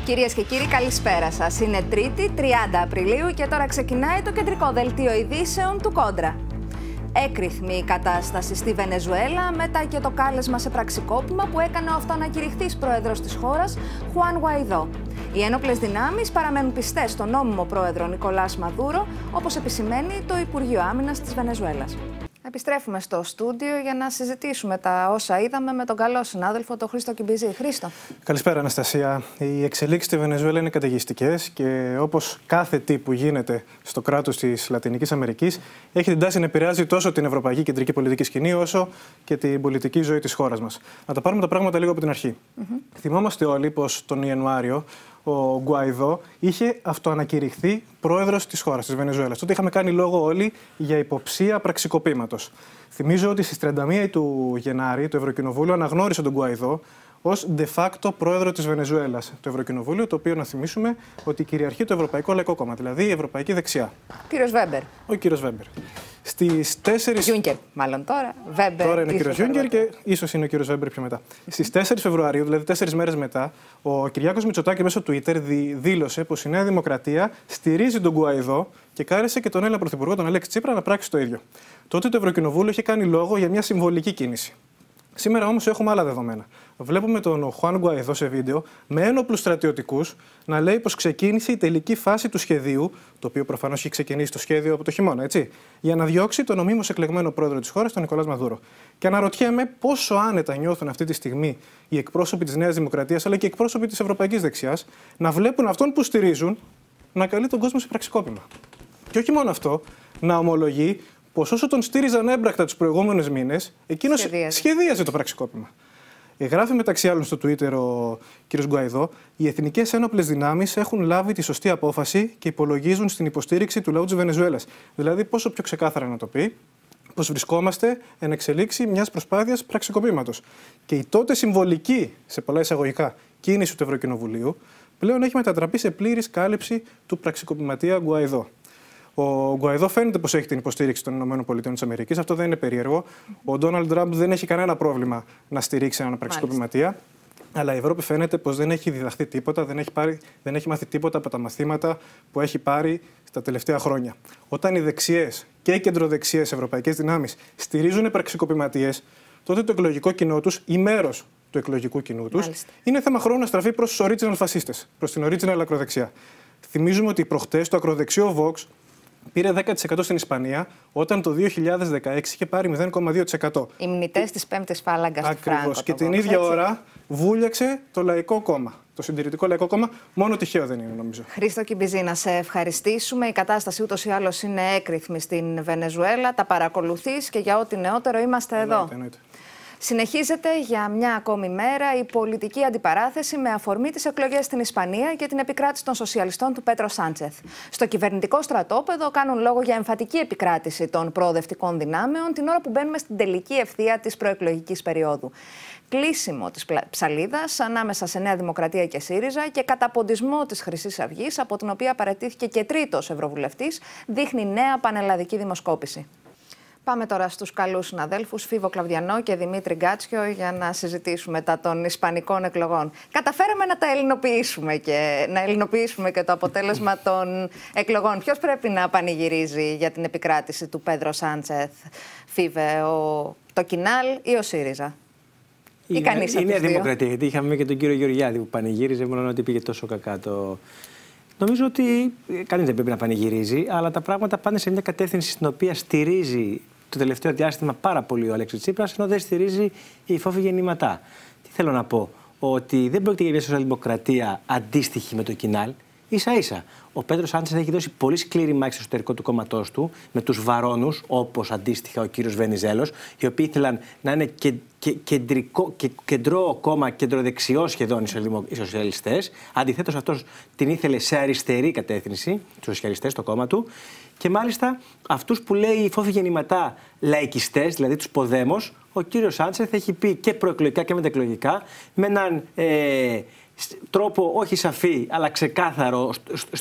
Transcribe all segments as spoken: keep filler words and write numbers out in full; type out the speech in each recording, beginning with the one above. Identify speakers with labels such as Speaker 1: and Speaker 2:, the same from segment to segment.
Speaker 1: Κυρίες και κύριοι, καλησπέρα σας. Είναι Τρίτη, τριάντα Απριλίου και τώρα ξεκινάει το κεντρικό δελτίο ειδήσεων του Κόντρα. Έκρηθμη η κατάσταση στη Βενεζουέλα μετά και το κάλεσμα σε πραξικόπημα που έκανε ο αυτοανακηρυχθής πρόεδρος της χώρας, Χουάν Γουαϊδό. Οι ένοπλες δυνάμεις παραμένουν πιστές στον νόμιμο πρόεδρο Νικολάς Μαδούρο, όπως επισημαίνει το Υπουργείο Άμυνας της Βενεζουέλας. Επιστρέφουμε στο στούντιο για να συζητήσουμε τα όσα είδαμε με τον καλό συνάδελφο, τον Χρήστο Κιμπιζή. Χρήστο. Καλησπέρα, Αναστασία. Οι εξελίξεις στη Βενεζουέλα είναι καταιγιστικές και όπως κάθε τι που γίνεται στο κράτος της Λατινικής Αμερικής, έχει την τάση να επηρεάζει τόσο την ευρωπαϊκή κεντρική πολιτική σκηνή, όσο και την πολιτική ζωή της χώρας μας. Να τα πάρουμε τα πράγματα λίγο από την αρχή. Mm-hmm. Θυμόμαστε όλοι πως τον Ιανουάριο ο Γκουαϊδό είχε αυτοανακηρυχθεί πρόεδρος της χώρας, της Βενεζουέλας. Τότε είχαμε κάνει λόγο όλοι για υποψία πραξικοπήματος. Θυμίζω ότι στις τριάντα μία του Γενάρη το Ευρωκοινοβούλιο αναγνώρισε τον Γκουαϊδό ως de facto πρόεδρο της Βενεζουέλας. Το Ευρωκοινοβούλιο, το οποίο να θυμίσουμε ότι κυριαρχεί το Ευρωπαϊκό Λαϊκό Κόμμα, δηλαδή η Ευρωπαϊκή Δεξιά. Κύριος Βέμπερ. Ο κύριος Βέμπερ. Στις τέσσερις... Γιούνκερ, μάλλον τώρα. Βέμπερ. Τώρα είναι ο κύριος Γιούνκερ και ίσως είναι ο κύριος Βέμπερ πιο μετά. Στις τέσσερις Φεβρουαρίου, δηλαδή τέσσερις μέρες μετά, ο Κυριάκος Μητσοτάκης μέσω Twitter δήλωσε πως η Νέα Δημοκρατία στηρίζει τον Γκουαϊδό και κάλεσε και τον Έλληνα Πρωθυπουργό, τον Αλέξη Τσίπρα, να πράξει το ίδιο. Τότε το Ευρωκοινοβούλιο είχε κάνει λόγο για μια συμβολική κίνηση. Σήμερα όμως έχουμε άλλα δεδομένα. Βλέπουμε τον Χουάν Γκουαϊδό σε βίντεο με ένοπλους στρατιωτικούς να λέει πως ξεκίνησε η τελική φάση του σχεδίου, το οποίο προφανώς έχει ξεκινήσει το σχέδιο από το χειμώνα, έτσι, για να διώξει τον νομίμως εκλεγμένο πρόεδρο της χώρας, τον Νικολάς Μαδούρο. Και αναρωτιέμαι πόσο άνετα νιώθουν αυτή τη στιγμή οι εκπρόσωποι της Νέας Δημοκρατίας αλλά και οι εκπρόσωποι της Ευρωπαϊκής Δεξιάς να βλέπουν αυτόν που στηρίζουν να καλεί τον κόσμο σε πραξικόπημα. Και όχι μόνο αυτό, να ομολογεί πως όσο τον στήριζαν έμπρακτα τους προηγούμενους μήνες, εκείνος σχεδίαζε. σχεδίαζε το πραξικόπημα. Γράφει μεταξύ άλλων στο Twitter ο κ. Γκουαϊδό: οι εθνικές ένοπλες δυνάμεις έχουν λάβει τη σωστή απόφαση και υπολογίζουν στην υποστήριξη του λαού της Βενεζουέλας. Δηλαδή, πόσο πιο ξεκάθαρα να το πει, πως βρισκόμαστε εν εξελίξη μιας προσπάθειας πραξικοπήματος. Και η τότε συμβολική, σε πολλά εισαγωγικά, κίνηση του Ευρωκοινοβουλίου πλέον έχει μετατραπεί σε πλήρης κάλυψη του πραξικοπηματία Γκουαϊδό. Ο Γκουαϊδό φαίνεται πως έχει την υποστήριξη των ΗΠΑ. Αυτό δεν είναι περίεργο. Ο Ντόναλντ Τραμπ δεν έχει κανένα πρόβλημα να στηρίξει έναν πραξικοπηματία. Αλλά η Ευρώπη φαίνεται πως δεν έχει διδαχθεί τίποτα, δεν έχει, πάρει, δεν έχει μάθει τίποτα από τα μαθήματα που έχει πάρει στα τελευταία χρόνια. Όταν οι δεξιές και οι κεντροδεξιές ευρωπαϊκές δυνάμεις στηρίζουν πραξικοπηματίες, τότε το εκλογικό κοινό τους ή μέρος του εκλογικού κοινού τους είναι θέμα χρόνου να στραφεί προς τους original φασίστες, προς την original ακροδεξιά. Θυμίζουμε ότι προχτές το ακροδεξιό Vox πήρε δέκα τοις εκατό στην Ισπανία, όταν το δύο χιλιάδες δεκαέξι είχε πάρει μηδέν κόμμα δύο τοις εκατό. Οι μνητές της πέμπτης φάλαγγας του Φράγκο. Ακριβώς. Και την ίδια έτσι ώρα βούλιαξε το Λαϊκό Κόμμα. Το Συντηρητικό Λαϊκό Κόμμα. Μόνο τυχαίο δεν είναι, νομίζω. Χρήστο Κιμπιζή, να σε ευχαριστήσουμε. Η κατάσταση ούτως ή άλλως είναι έκρηθμη στην Βενεζουέλα. Τα παρακολουθείς και για ό,τι νεότερο είμαστε εννοείται, εδώ. Εννοείται. Συνεχίζεται για μια ακόμη μέρα η πολιτική αντιπαράθεση με αφορμή τις εκλογές στην Ισπανία και την επικράτηση των σοσιαλιστών του Πέτρο Σάντσεθ. Στο κυβερνητικό στρατόπεδο κάνουν λόγο για εμφατική επικράτηση των προοδευτικών δυνάμεων την ώρα που μπαίνουμε στην τελική ευθεία της προεκλογικής περίοδου. Κλείσιμο της ψαλίδας ανάμεσα σε Νέα Δημοκρατία και ΣΥΡΙΖΑ και καταποντισμό της Χρυσής Αυγής, από την οποία παραιτήθηκε και τρίτος ευρωβουλευτής, δείχνει νέα πανελλαδική δημοσκόπηση. Πάμε τώρα στους καλούς συναδέλφους, Φίβο Κλαβδιανό και Δημήτρη Γκάτσιο, για να συζητήσουμε τα των ισπανικών εκλογών. Καταφέραμε να τα ελληνοποιήσουμε και, να ελληνοποιήσουμε και το αποτέλεσμα των εκλογών. Ποιος πρέπει να πανηγυρίζει για την επικράτηση του Πέδρο Σάντσεθ, Φίβε, ο, το Κινάλ ή ο ΣΥΡΙΖΑ? Ή κανείς από τους δύο? Είναι Δημοκρατία, γιατί είχαμε και τον κύριο Γεωργιάδη που πανηγύριζε, μόνο ότι πήγε τόσο κακά το... Νομίζω ότι κανείς δεν πρέπει να πανηγυρίζει, αλλά τα πράγματα πάνε σε μια κατεύθυνση στην οποία στηρίζει το τελευταίο διάστημα πάρα πολύ ο Αλέξης Τσίπρας, ενώ δεν στηρίζει η φόβη γεννηματά. Τι θέλω να πω, ότι δεν πρόκειται για μια σοσιαλδημοκρατία αντίστοιχη με το Κινάλ. Ίσα-ίσα, ο Πέτρο Σάντσεθ έχει δώσει πολύ σκληρή μάχη στο εσωτερικό του κόμματός του, με τους βαρώνους, όπως αντίστοιχα ο κύριος Βενιζέλος, οι οποίοι ήθελαν να είναι και, και, κεντρικό, και, κεντρό κόμμα, κεντροδεξιό σχεδόν οι σοσιαλιστές. Αντιθέτως, αυτός την ήθελε σε αριστερή κατεύθυνση, τους σοσιαλιστές, το κόμμα του. Και μάλιστα αυτούς που λέει φόβη γεννηματά λαϊκιστές, δηλαδή τους Ποδέμος, ο κύριος Σάντσεθ έχει πει και προεκλογικά και μεταεκλογικά, με έναν ε, τρόπο όχι σαφή, αλλά ξεκάθαρο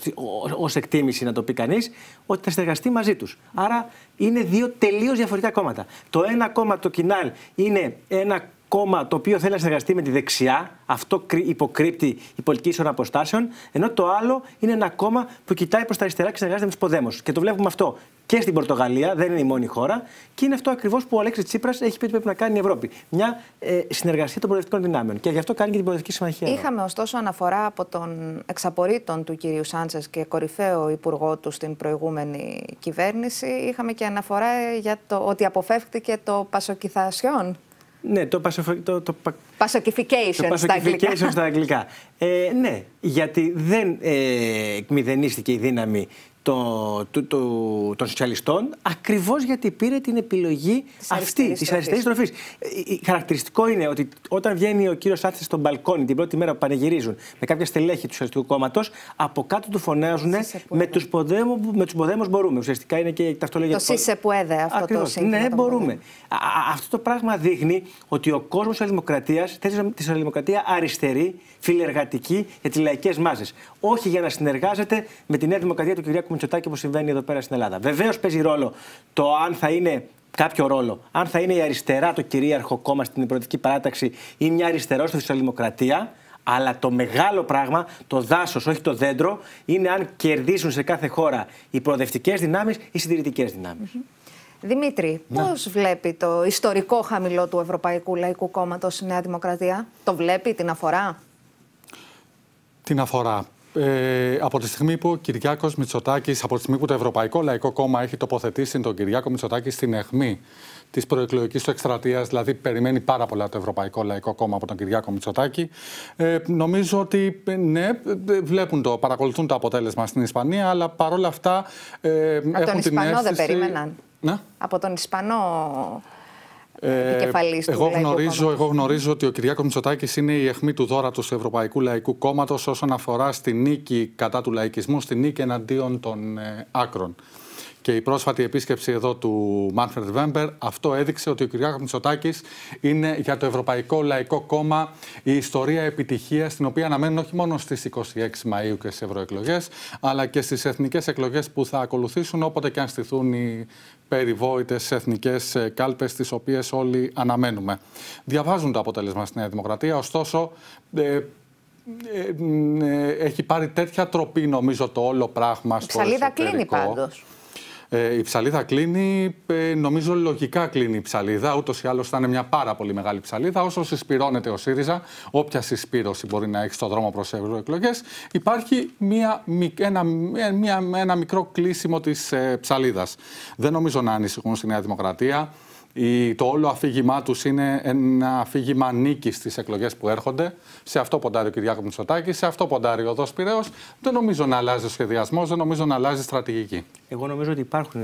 Speaker 1: ως εκτίμηση, να το πει κανείς, ότι θα συνεργαστεί μαζί τους. Άρα είναι δύο τελείως διαφορετικά κόμματα. Το ένα κόμμα, το Κινάλ, είναι ένα
Speaker 2: κόμμα το οποίο θέλει να συνεργαστεί με τη δεξιά, αυτό υποκρύπτει η πολιτική ισορροπία αποστάσεων, ενώ το άλλο είναι ένα κόμμα που κοιτάει προς τα αριστερά και συνεργάζεται με τους Ποδέμος. Και το βλέπουμε αυτό και στην Πορτογαλία, δεν είναι η μόνη χώρα, και είναι αυτό ακριβώς που ο Αλέξης Τσίπρας έχει πει ότι πρέπει να κάνει η Ευρώπη. Μια ε, συνεργασία των προοδευτικών δυνάμεων. Και γι' αυτό κάνει και την Προοδευτική Συμμαχία.
Speaker 1: Είχαμε εδώ. ωστόσο αναφορά από τον εξαπορρίτων του κυρίου Σάντσες και κορυφαίο υπουργό του στην προηγούμενη κυβέρνηση. Είχαμε και αναφορά για το ότι αποφεύγθηκε το πασοκιθασιόν.
Speaker 2: Ναι, το, πασοφ... το, το...
Speaker 1: Pacification
Speaker 2: το
Speaker 1: στα αγγλικά.
Speaker 2: στα αγγλικά. ε, ναι, γιατί δεν ε, εκμηδενίστηκε η δύναμη το, το, το, των σοσιαλιστών, ακριβώς γιατί πήρε την επιλογή της αυτή, της αριστερής τροφής. Χαρακτηριστικό είναι ότι όταν βγαίνει ο κύριος Σάντσες στον μπαλκόνι την πρώτη μέρα που πανηγυρίζουν με κάποια στελέχη του Σοσιαλιστικού Κόμματος, από κάτω του φωνάζουν με τους Ποδέμους μπορούμε. Ουσιαστικά είναι και η ταυτολογία.
Speaker 1: Το ΣΥΣΕ που έδε αυτό. Ακριβώς.
Speaker 2: Το ναι, μπορούμε. Α, αυτό το πράγμα δείχνει ότι ο κόσμος της Σοσιαλδημοκρατίας θέλει τη Σοσιαλδημοκρατία αριστερή, φιλεργατική για τις λαϊκές μάζες. Όχι για να συνεργάζεται με τη Νέα Δημοκρατία του Κυριάκου Μητσοτάκη, όπως συμβαίνει εδώ πέρα στην Ελλάδα. Βεβαίως παίζει ρόλο το αν θα είναι κάποιο ρόλο, αν θα είναι η αριστερά το κυρίαρχο κόμμα στην Προοδευτική Παράταξη ή μια αριστερό στη Σοσιαλδημοκρατία. Αλλά το μεγάλο πράγμα, το δάσος, όχι το δέντρο, είναι αν κερδίσουν σε κάθε χώρα οι προοδευτικές δυνάμεις ή οι συντηρητικές δυνάμεις.
Speaker 1: Mm-hmm. Δημήτρη, ναι. Πώς βλέπει το ιστορικό χαμηλό του Ευρωπαϊκού Λαϊκού Κόμματος η Νέα Δημοκρατία? Το βλέπει, την αφορά?
Speaker 3: Την αφορά. Ε, από τη στιγμή που ο Κυριάκος Μητσοτάκης, από τη στιγμή που το Ευρωπαϊκό Λαϊκό Κόμμα έχει τοποθετήσει τον Κυριάκο Μητσοτάκη στην αιχμή της προεκλογικής του εκστρατείας, δηλαδή περιμένει πάρα πολλά το Ευρωπαϊκό Λαϊκό Κόμμα από τον Κυριάκο Μητσοτάκη, ε, νομίζω ότι ναι, βλέπουν το, παρακολουθούν το αποτέλεσμα στην Ισπανία, αλλά παρόλα αυτά ε,
Speaker 1: από
Speaker 3: έχουν
Speaker 1: τον
Speaker 3: την
Speaker 1: Ισπανό
Speaker 3: αίσθηση...
Speaker 1: δεν περίμεναν.
Speaker 3: Ναι?
Speaker 1: Από τον Ισπανό...
Speaker 3: Ε, εγώ, γνωρίζω, εγώ γνωρίζω ότι ο Κυριάκος Μητσοτάκης είναι η αιχμή του δώρατος του Ευρωπαϊκού Λαϊκού Κόμματος όσον αφορά στη νίκη κατά του λαϊκισμού, στη νίκη εναντίον των ε, άκρων. Και η πρόσφατη επίσκεψη εδώ του Μάνφρεντ Βέμπερ, αυτό έδειξε ότι ο Κυριάκος Μητσοτάκης είναι για το Ευρωπαϊκό Λαϊκό Κόμμα η ιστορία επιτυχίας, την οποία αναμένουν όχι μόνο στις είκοσι έξι Μαΐου και στις ευρωεκλογές, αλλά και στις εθνικές εκλογές που θα ακολουθήσουν, όποτε και αν στηθούν οι περιβόητες εθνικές κάλπες, τις οποίες όλοι αναμένουμε. Διαβάζουν το αποτέλεσμα στη Νέα Δημοκρατία, ωστόσο... Ε, Ε, ε, έχει πάρει τέτοια τροπή, νομίζω, το όλο πράγμα στο εσωτερικό. Η ψαλίδα κλείνει πάντως. Ε, η ψαλίδα κλείνει, ε, νομίζω λογικά κλείνει η ψαλίδα. Ούτως ή άλλως θα είναι μια πάρα πολύ μεγάλη ψαλίδα. Όσο συσπυρώνεται ο ΣΥΡΙΖΑ, όποια συσπήρωση μπορεί να έχει στον δρόμο προς ευρωεκλογές, υπάρχει μια, ένα, μια, ένα μικρό κλείσιμο της ε, ψαλίδας. Δεν νομίζω να ανησυχούν στη Νέα Δημοκρατία. Η, το όλο αφήγημά τους είναι ένα αφήγημα νίκης στις εκλογές που έρχονται. Σε αυτό ποντάρει ο Κυριάκος Μητσοτάκης, σε αυτό ποντάρει ο Οδός Πειραιώς. Δεν νομίζω να αλλάζει ο σχεδιασμός, δεν νομίζω να αλλάζει στρατηγική.
Speaker 2: Εγώ νομίζω ότι υπάρχουν,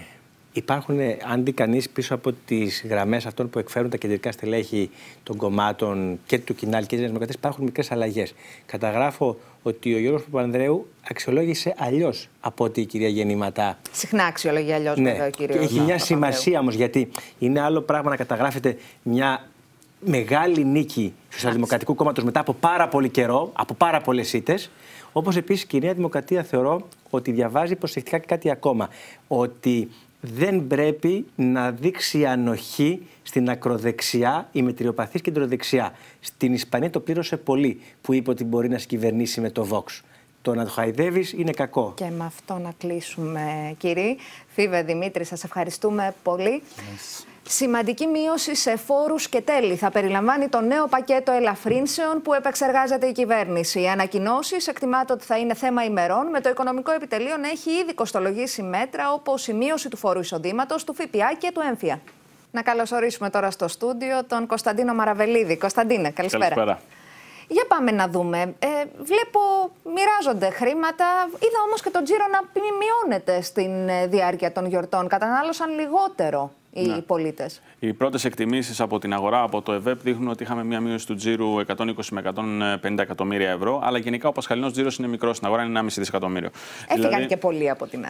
Speaker 2: υπάρχουν αν δει κανείς πίσω από τις γραμμές αυτών που εκφέρουν τα κεντρικά στελέχη των κομμάτων και του Κινάλ και της Νέας Δημοκρατίας, υπάρχουν μικρές αλλαγές. Καταγράφω ότι ο Γιώργος Παπανδρέου αξιολόγησε αλλιώς από ότι η κυρία Γεννηματά.
Speaker 1: Συχνά αξιολογεί αλλιώς,
Speaker 2: ναι.
Speaker 1: βέβαια, ο κύριος.
Speaker 2: Έχει μια σημασία όμως, γιατί είναι άλλο πράγμα να καταγράφεται μια μεγάλη νίκη του Σοσιαλδημοκρατικού Κόμματος μετά από πάρα πολύ καιρό, από πάρα πολλές ήττες. Όπως επίσης και η Νέα Δημοκρατία θεωρώ ότι διαβάζει προσεκτικά και κάτι ακόμα. Ότι δεν πρέπει να δείξει ανοχή στην ακροδεξιά ή μετριοπαθής κεντροδεξιά. Στην Ισπανία το πλήρωσε πολύ που είπε ότι μπορεί να συγκυβερνήσει με το Vox. Το να το χαϊδεύεις είναι κακό.
Speaker 1: Και με αυτό να κλείσουμε, κύριοι. Φίβε, Δημήτρη, σας ευχαριστούμε πολύ. Yes. Σημαντική μείωση σε φόρους και τέλη θα περιλαμβάνει το νέο πακέτο ελαφρύνσεων που επεξεργάζεται η κυβέρνηση. Οι ανακοινώσεις εκτιμάται ότι θα είναι θέμα ημερών, με το Οικονομικό Επιτελείο να έχει ήδη κοστολογήσει μέτρα όπως η μείωση του φόρου εισοδήματος, του ΦΠΑ και του έμφυα. Να καλωσορίσουμε τώρα στο στούντιο τον Κωνσταντίνο Μαραβελίδη. Κωνσταντίνε, καλησπέρα.
Speaker 4: Καλησπέρα.
Speaker 1: Για πάμε να δούμε. Ε, βλέπω μοιράζονται χρήματα. Είδα όμως και τον τζίρο να μειώνεται στην διάρκεια των γιορτών. Κατανάλωσαν λιγότερο οι ναι. πολίτες. Οι
Speaker 4: πρώτες εκτιμήσεις από την αγορά, από το ΕΒΕΠ, δείχνουν ότι είχαμε μια μείωση του τζίρου εκατόν είκοσι με εκατόν πενήντα εκατομμύρια ευρώ. Αλλά γενικά ο πασχαλινός τζίρος είναι μικρός. Στην αγορά είναι ένα κόμμα πέντε δισεκατομμύριο.
Speaker 1: Έφυγαν
Speaker 4: δηλαδή...
Speaker 1: και πολλοί από την άλλη.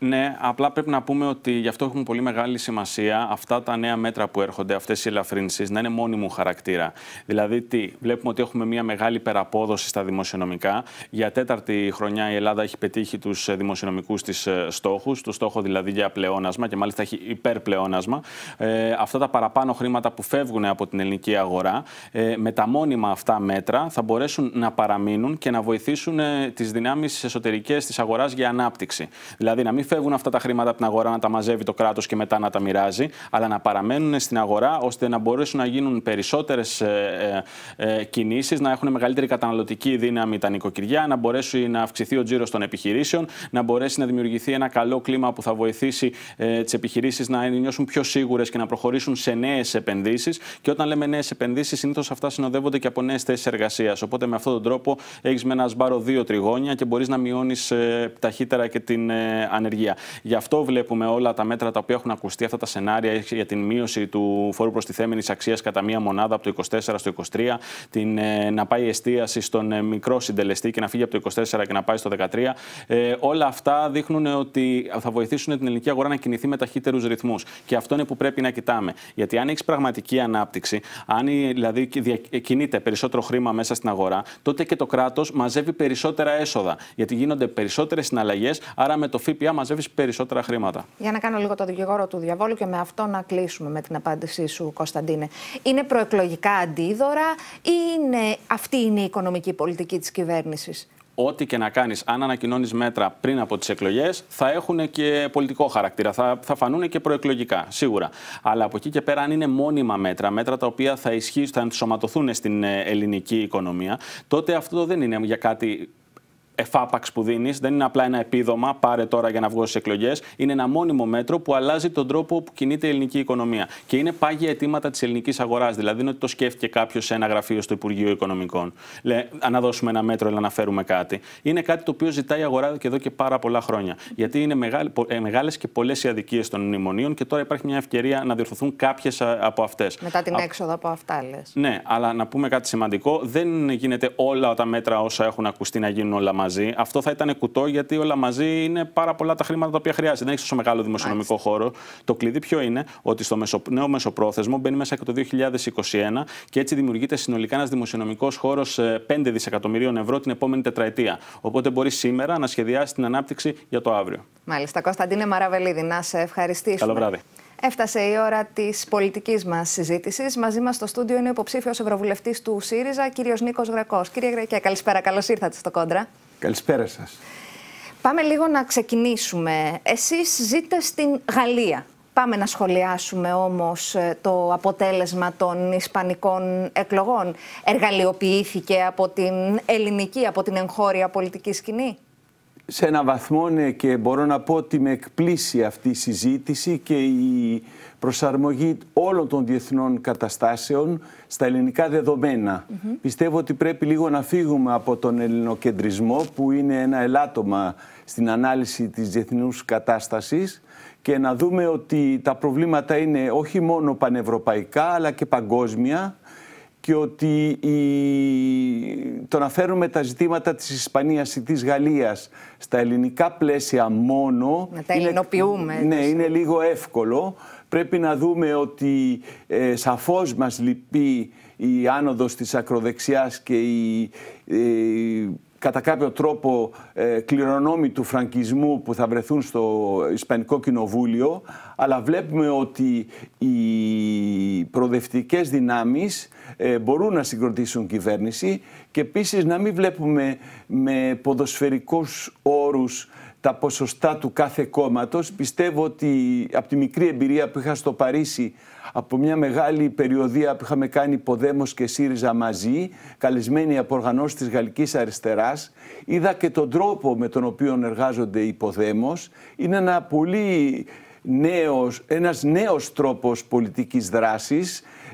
Speaker 4: Ναι, απλά πρέπει να πούμε ότι γι' αυτό έχουν πολύ μεγάλη σημασία αυτά τα νέα μέτρα που έρχονται, αυτές οι ελαφρύνσεις, να είναι μόνιμου χαρακτήρα. Δηλαδή, τι, βλέπουμε ότι έχουμε μια μεγάλη υπεραπόδοση στα δημοσιονομικά. Για τέταρτη χρονιά η Ελλάδα έχει πετύχει τους δημοσιονομικούς της στόχους, το στόχο δηλαδή για πλεόνασμα και μάλιστα έχει υπερπλεόνασμα. Ε, αυτά τα παραπάνω χρήματα που φεύγουν από την ελληνική αγορά, ε, με τα μόνιμα αυτά μέτρα θα μπορέσουν να παραμείνουν και να βοηθήσουν ε, τις δυνάμεις εσωτερικές της αγοράς για ανάπτυξη. Δηλαδή, να μην φεύγουν αυτά τα χρήματα από την αγορά να τα μαζεύει το κράτος και μετά να τα μοιράζει, αλλά να παραμένουν στην αγορά ώστε να μπορέσουν να γίνουν περισσότερες ε, ε, ε, κινήσεις, να έχουν μεγαλύτερη καταναλωτική δύναμη τα νοικοκυριά, να μπορέσει να αυξηθεί ο τζίρος των επιχειρήσεων, να μπορέσει να δημιουργηθεί ένα καλό κλίμα που θα βοηθήσει ε, τις επιχειρήσεις να νιώσουν πιο σίγουρες και να προχωρήσουν σε νέες επενδύσεις. Και όταν λέμε νέες επενδύσεις, συνήθως αυτά συνοδεύονται και από νέες θέσεις εργασίας. Οπότε με αυτόν τον τρόπο έχεις με ένα σμπάρο δύο τριγώνια και μπορείς να μειώνεις ε, ταχύτερα και την ε, ανεργία. Γι' αυτό βλέπουμε όλα τα μέτρα τα οποία έχουν ακουστεί, αυτά τα σενάρια για την μείωση του φόρου προστιθέμενης αξίας κατά μία μονάδα από το είκοσι τέσσερα στο είκοσι τρία, την, ε, να πάει η εστίαση στον ε, μικρό συντελεστή και να φύγει από το είκοσι τέσσερα και να πάει στο δεκατρία. Ε, όλα αυτά δείχνουν ότι θα βοηθήσουν την ελληνική αγορά να κινηθεί με ταχύτερους ρυθμούς. Και αυτό είναι που πρέπει να κοιτάμε. Γιατί αν έχει πραγματική ανάπτυξη, αν δηλαδή κινείται περισσότερο χρήμα μέσα στην αγορά, τότε και το κράτος μαζεύει περισσότερα έσοδα. Γιατί γίνονται περισσότερες συναλλαγές, άρα με το ΦΠΑ μαζεύει περισσότερα χρήματα. Για
Speaker 1: να κάνω λίγο το δικηγόρο του διαβόλου και με αυτό να κλείσουμε με την απάντησή σου, Κωνσταντίνε. Είναι προεκλογικά αντίδωρα ή είναι, αυτή είναι η οικονομική πολιτική της κυβέρνησης?
Speaker 4: Ό,τι και να κάνεις, αν ανακοινώνεις μέτρα πριν από τις εκλογές, θα έχουν και πολιτικό χαρακτήρα, θα, θα φανούν και προεκλογικά, σίγουρα. Αλλά από εκεί και πέρα, αν είναι μόνιμα μέτρα, μέτρα τα οποία θα ισχύσουν, θα ενσωματωθούν στην ελληνική οικονομία, τότε αυτό δεν είναι για κάτι εφάπαξ που δίνεις, δεν είναι απλά ένα επίδομα, πάρε τώρα για να βγω στις εκλογές. Είναι ένα μόνιμο μέτρο που αλλάζει τον τρόπο που κινείται η ελληνική οικονομία. Και είναι πάγια αιτήματα της ελληνικής αγοράς. Δηλαδή, δεν είναι ότι το σκέφτηκε κάποιος σε ένα γραφείο στο Υπουργείο Οικονομικών. Λέει, να δώσουμε ένα μέτρο, αλλά να φέρουμε κάτι. Είναι κάτι το οποίο ζητάει η αγορά και εδώ και πάρα πολλά χρόνια. Γιατί είναι μεγάλες και πολλές οι αδικίες των μνημονίων και τώρα υπάρχει μια ευκαιρία να διορθωθούν κάποιες από αυτές.
Speaker 1: Μετά την έξοδο από αυτά, λες.
Speaker 4: Ναι, αλλά να πούμε κάτι σημαντικό. Δεν γίνεται όλα τα μέτρα όσα έχουν ακουστεί να γίνουν όλα μαζί. Αυτό θα ήταν κουτό, γιατί όλα μαζί είναι πάρα πολλά τα χρήματα τα οποία χρειάζεται. Δεν έχει τόσο μεγάλο δημοσιονομικό Μάλιστα. χώρο. Το κλειδί ποιο είναι? Ότι στο μεσο, νέο μεσοπρόθεσμο μπαίνει μέσα και το δύο χιλιάδες είκοσι ένα και έτσι δημιουργείται συνολικά ένας δημοσιονομικός χώρος πέντε δισεκατομμυρίων ευρώ την επόμενη τετραετία. Οπότε μπορεί σήμερα να σχεδιάσει την ανάπτυξη για το αύριο.
Speaker 1: Μάλιστα. Κωνσταντίνε Μαραβελίδη, να σε ευχαριστήσουμε.
Speaker 4: Καλό βράδυ.
Speaker 1: Έφτασε η ώρα της πολιτικής μας συζήτησης. Μαζί μας στο στούντιο είναι ο υποψήφιος ευρωβουλευτής του ΣΥΡΙΖΑ, κύριος Νίκος Γρακός. Κύριε Γρακέ, καλησπέρα. Καλώς ήρθατε στο Κόντρα.
Speaker 5: Καλησπέρα σας.
Speaker 1: Πάμε λίγο να ξεκινήσουμε. Εσείς ζείτε στην Γαλλία. Πάμε να σχολιάσουμε όμως το αποτέλεσμα των ισπανικών εκλογών. Εργαλειοποιήθηκε από την ελληνική, από την εγχώρια πολιτική σκηνή?
Speaker 5: Σε έναν βαθμό, ναι, και μπορώ να πω ότι με εκπλήσει αυτή η συζήτηση και η προσαρμογή όλων των διεθνών καταστάσεων στα ελληνικά δεδομένα. Mm-hmm. Πιστεύω ότι πρέπει λίγο να φύγουμε από τον ελληνοκεντρισμό, που είναι ένα ελάττωμα στην ανάλυση της διεθνούς κατάστασης, και να δούμε ότι τα προβλήματα είναι όχι μόνο πανευρωπαϊκά αλλά και παγκόσμια, και ότι η... το να φέρουμε τα ζητήματα της Ισπανίας ή της Γαλλίας στα ελληνικά πλαίσια μόνο...
Speaker 1: Να τα ελληνοποιούμε.
Speaker 5: Είναι, ναι, είναι λίγο εύκολο. Πρέπει να δούμε ότι ε, σαφώς μας λυπεί η άνοδος της ακροδεξιάς και η... Ε, κατά κάποιο τρόπο ε, κληρονόμοι του φραγκισμού που θα βρεθούν στο Ισπανικό Κοινοβούλιο, αλλά βλέπουμε ότι οι προοδευτικές δυνάμεις ε, μπορούν να συγκροτήσουν κυβέρνηση, και επίσης να μην βλέπουμε με ποδοσφαιρικούς όρους τα ποσοστά του κάθε κόμματος. Πιστεύω ότι από τη μικρή εμπειρία που είχα στο Παρίσι, από μια μεγάλη περιοδία που είχαμε κάνει Ποδέμος και ΣΥΡΙΖΑ μαζί, καλεσμένοι από οργανώσεις της Γαλλικής Αριστεράς, είδα και τον τρόπο με τον οποίο εργάζονται οι Ποδέμος. Είναι ένα πολύ νέος, ένας νέος τρόπος πολιτικής δράσης,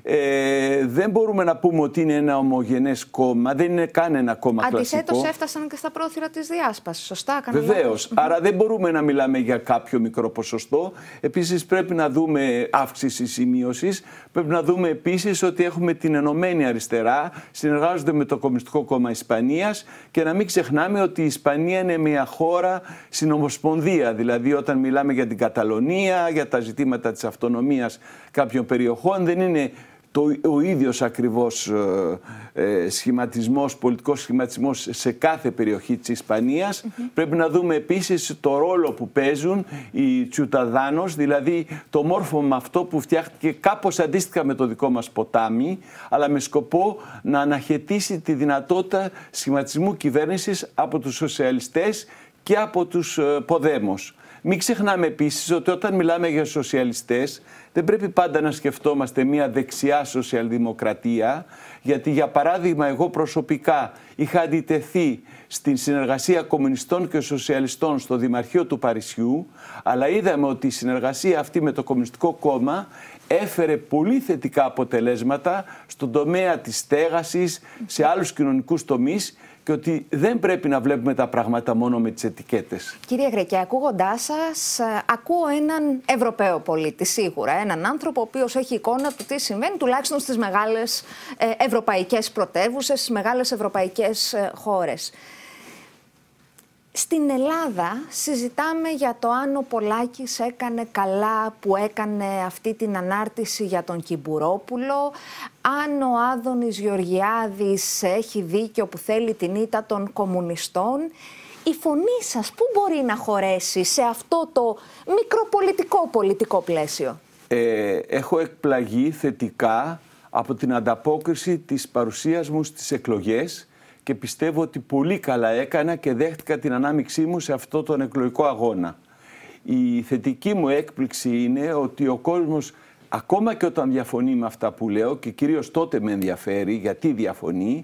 Speaker 5: Ε, δεν μπορούμε να πούμε ότι είναι ένα ομογενές κόμμα, δεν είναι καν ένα κόμμα
Speaker 1: Αντιθέτως,
Speaker 5: κλασικό.
Speaker 1: Αντιθέτως έφτασαν και στα πρόθυρα της διάσπασης, σωστά?
Speaker 5: Βεβαίως. Άρα δεν μπορούμε να μιλάμε για κάποιο μικρό ποσοστό. Επίσης πρέπει να δούμε αύξηση ή μείωση. Πρέπει να δούμε επίσης ότι έχουμε την Ενωμένη Αριστερά, συνεργάζονται με το Κομμουνιστικό Κόμμα Ισπανίας και να μην ξεχνάμε ότι η Ισπανία είναι μια χώρα συνομοσπονδία. Δηλαδή όταν μιλάμε για την Καταλωνία, για τα ζητήματα της αυτονομίας κάποιων περιοχών, δεν είναι το, ο ίδιος ακριβώς ε, ε, σχηματισμός, πολιτικός σχηματισμός σε κάθε περιοχή της Ισπανίας. Mm-hmm. Πρέπει να δούμε επίσης το ρόλο που παίζουν οι Τσιουταδάνος, δηλαδή το μόρφωμα αυτό που φτιάχτηκε κάπως αντίστοιχα με το δικό μας ποτάμι, αλλά με σκοπό να αναχαιτήσει τη δυνατότητα σχηματισμού κυβέρνησης από τους σοσιαλιστές και από τους ε, Ποδέμος. Μην ξεχνάμε επίσης ότι όταν μιλάμε για σοσιαλιστές δεν πρέπει πάντα να σκεφτόμαστε μια δεξιά σοσιαλδημοκρατία, γιατί για παράδειγμα εγώ προσωπικά είχα αντιτεθεί στην συνεργασία κομμουνιστών και σοσιαλιστών στο Δημαρχείο του Παρισιού, αλλά είδαμε ότι η συνεργασία αυτή με το Κομμουνιστικό Κόμμα έφερε πολύ θετικά αποτελέσματα στον τομέα της στέγασης, σε άλλους κοινωνικούς τομείς, και ότι δεν πρέπει να βλέπουμε τα πράγματα μόνο με τις ετικέτες.
Speaker 1: Κύριε Γρεκέ, ακούγοντάς σας, ακούω έναν Ευρωπαίο πολίτη, σίγουρα. Έναν άνθρωπο ο οποίος έχει εικόνα του τι συμβαίνει, τουλάχιστον στις μεγάλες ευρωπαϊκές πρωτεύουσες, στις μεγάλες ευρωπαϊκές χώρες. Στην Ελλάδα συζητάμε για το αν ο Πολάκης έκανε καλά που έκανε αυτή την ανάρτηση για τον Κιμπουρόπουλο, αν ο Άδωνης Γεωργιάδης έχει δίκιο που θέλει την ήττα των κομμουνιστών. Η φωνή σας πού μπορεί να χωρέσει σε αυτό το μικροπολιτικό πολιτικό πλαίσιο?
Speaker 5: Ε, έχω εκπλαγεί θετικά από την ανταπόκριση της παρουσίας μου στις εκλογές και πιστεύω ότι πολύ καλά έκανα και δέχτηκα την ανάμειξή μου σε αυτό τον εκλογικό αγώνα. Η θετική μου έκπληξη είναι ότι ο κόσμος, ακόμα και όταν διαφωνεί με αυτά που λέω, και κυρίως τότε με ενδιαφέρει γιατί διαφωνεί,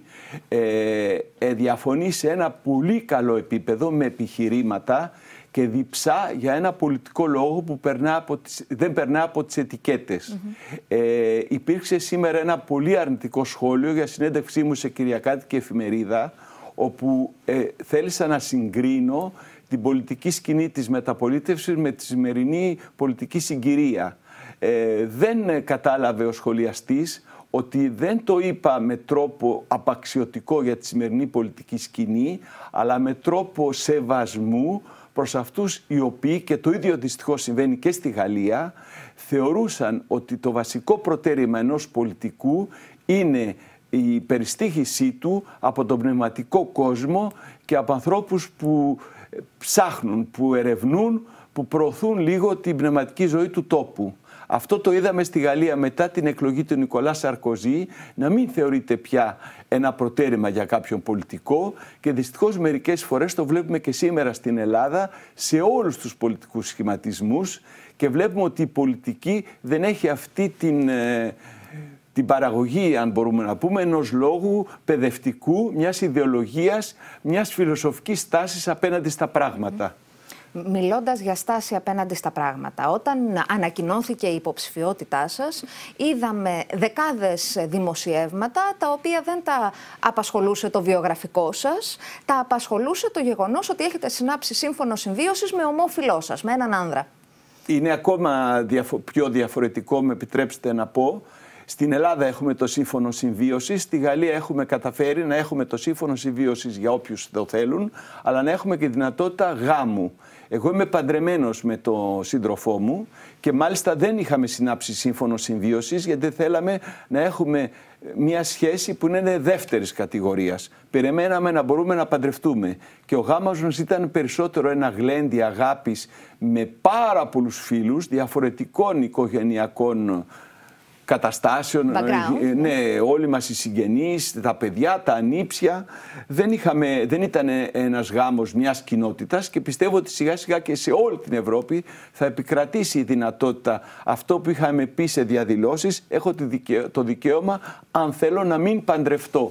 Speaker 5: ε, ε, διαφωνεί σε ένα πολύ καλό επίπεδο με επιχειρήματα και διψά για ένα πολιτικό λόγο που περνά από τις, δεν περνά από τις ετικέτες. Mm-hmm. ε, υπήρξε σήμερα ένα πολύ αρνητικό σχόλιο για συνέντευξή μου σε κυριακάτικη εφημερίδα, όπου ε, θέλησα να συγκρίνω την πολιτική σκηνή της μεταπολίτευσης με τη σημερινή πολιτική συγκυρία. Ε, δεν κατάλαβε ο σχολιαστής ότι δεν το είπα με τρόπο απαξιωτικό για τη σημερινή πολιτική σκηνή, αλλά με τρόπο σεβασμού προς αυτούς οι οποίοι, και το ίδιο δυστυχώς συμβαίνει και στη Γαλλία, θεωρούσαν ότι το βασικό προτέρημα ενός πολιτικού είναι η περιστύχησή του από τον πνευματικό κόσμο και από ανθρώπους που ψάχνουν, που ερευνούν, που προωθούν λίγο την πνευματική ζωή του τόπου. Αυτό το είδαμε στη Γαλλία μετά την εκλογή του Νικολά Σαρκοζή να μην θεωρείται πια ένα προτέρημα για κάποιον πολιτικό, και δυστυχώς μερικές φορές το βλέπουμε και σήμερα στην Ελλάδα σε όλους τους πολιτικούς σχηματισμούς, και βλέπουμε ότι η πολιτική δεν έχει αυτή την, ε, την παραγωγή, αν μπορούμε να πούμε, ενός λόγου παιδευτικού, μιας ιδεολογίας, μιας φιλοσοφικής στάσης απέναντι στα πράγματα.
Speaker 1: Μιλώντας για στάση απέναντι στα πράγματα, όταν ανακοινώθηκε η υποψηφιότητά σας, είδαμε δεκάδες δημοσιεύματα τα οποία δεν τα απασχολούσε το βιογραφικό σας, τα απασχολούσε το γεγονός ότι έχετε συνάψει σύμφωνο συμβίωσης με ομόφυλό σας, με έναν άνδρα.
Speaker 5: Είναι ακόμα διαφο- πιο διαφορετικό, με επιτρέψτε να πω. Στην Ελλάδα έχουμε το σύμφωνο συμβίωσης, στη Γαλλία έχουμε καταφέρει να έχουμε το σύμφωνο συμβίωσης για όποιους το θέλουν, αλλά να έχουμε και δυνατότητα γάμου. Εγώ είμαι παντρεμένος με τον σύντροφό μου και μάλιστα δεν είχαμε συνάψει σύμφωνο συμβίωσης, γιατί θέλαμε να έχουμε μια σχέση που είναι δεύτερης κατηγορίας. Περιμέναμε να μπορούμε να παντρευτούμε. Και ο γάμος μας ήταν περισσότερο ένα γλέντι αγάπης με πάρα πολλούς φίλους διαφορετικών οικογενειακών καταστάσεων, ναι, όλοι μας οι συγγενείς, τα παιδιά, τα ανήψια. Δεν, είχαμε, δεν ήταν ένας γάμος μιας κοινότητας, και πιστεύω ότι σιγά σιγά και σε όλη την Ευρώπη θα επικρατήσει η δυνατότητα αυτό που είχαμε πει σε διαδηλώσεις: έχω το δικαίωμα, αν θέλω, να μην παντρευτώ.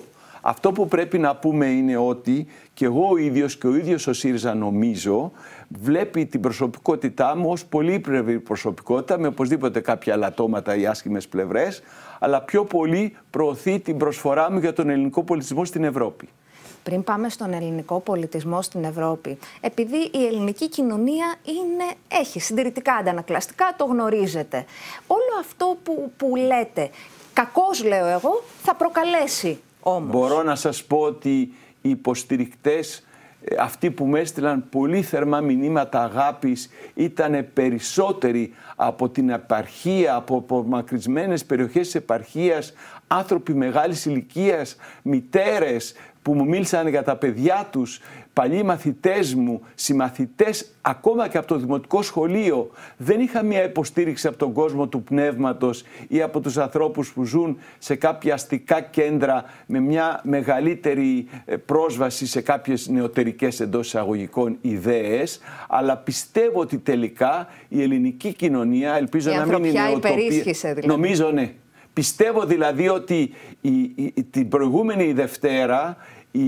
Speaker 5: Αυτό που πρέπει να πούμε είναι ότι και εγώ ο ίδιος και ο ίδιος ο ΣΥΡΙΖΑ νομίζω βλέπει την προσωπικότητά μου ως πολύπλευρη προσωπικότητα με οπωσδήποτε κάποια λατώματα ή άσχημες πλευρές, αλλά πιο πολύ προωθεί την προσφορά μου για τον ελληνικό πολιτισμό στην Ευρώπη.
Speaker 1: Πριν πάμε στον ελληνικό πολιτισμό στην Ευρώπη, επειδή η ελληνική κοινωνία είναι, έχει συντηρητικά αντανακλαστικά, το γνωρίζετε. Όλο αυτό που, που λέτε, κακώς λέω εγώ, θα προκαλέσει όμως.
Speaker 5: Μπορώ να σας πω ότι οι υποστηρικτές, αυτοί που με έστειλαν πολύ θερμά μηνύματα αγάπης, ήταν περισσότεροι από την επαρχία, από απομακρυσμένες περιοχές της επαρχίας, άνθρωποι μεγάλης ηλικίας, μητέρες που μου μίλησαν για τα παιδιά τους, παλιοί μαθητές μου, συμμαθητές ακόμα και από το δημοτικό σχολείο. Δεν είχα μια υποστήριξη από τον κόσμο του πνεύματος ή από τους ανθρώπους που ζουν σε κάποια αστικά κέντρα με μια μεγαλύτερη πρόσβαση σε κάποιες νεωτερικές εντός εισαγωγικών ιδέες, αλλά πιστεύω ότι τελικά η ελληνική κοινωνία, ελπίζω
Speaker 1: η
Speaker 5: να μην είναι
Speaker 1: υπερίσχυσε, δηλαδή.
Speaker 5: Νομίζω ναι. Πιστεύω δηλαδή ότι η, η, την προηγούμενη Δευτέρα η,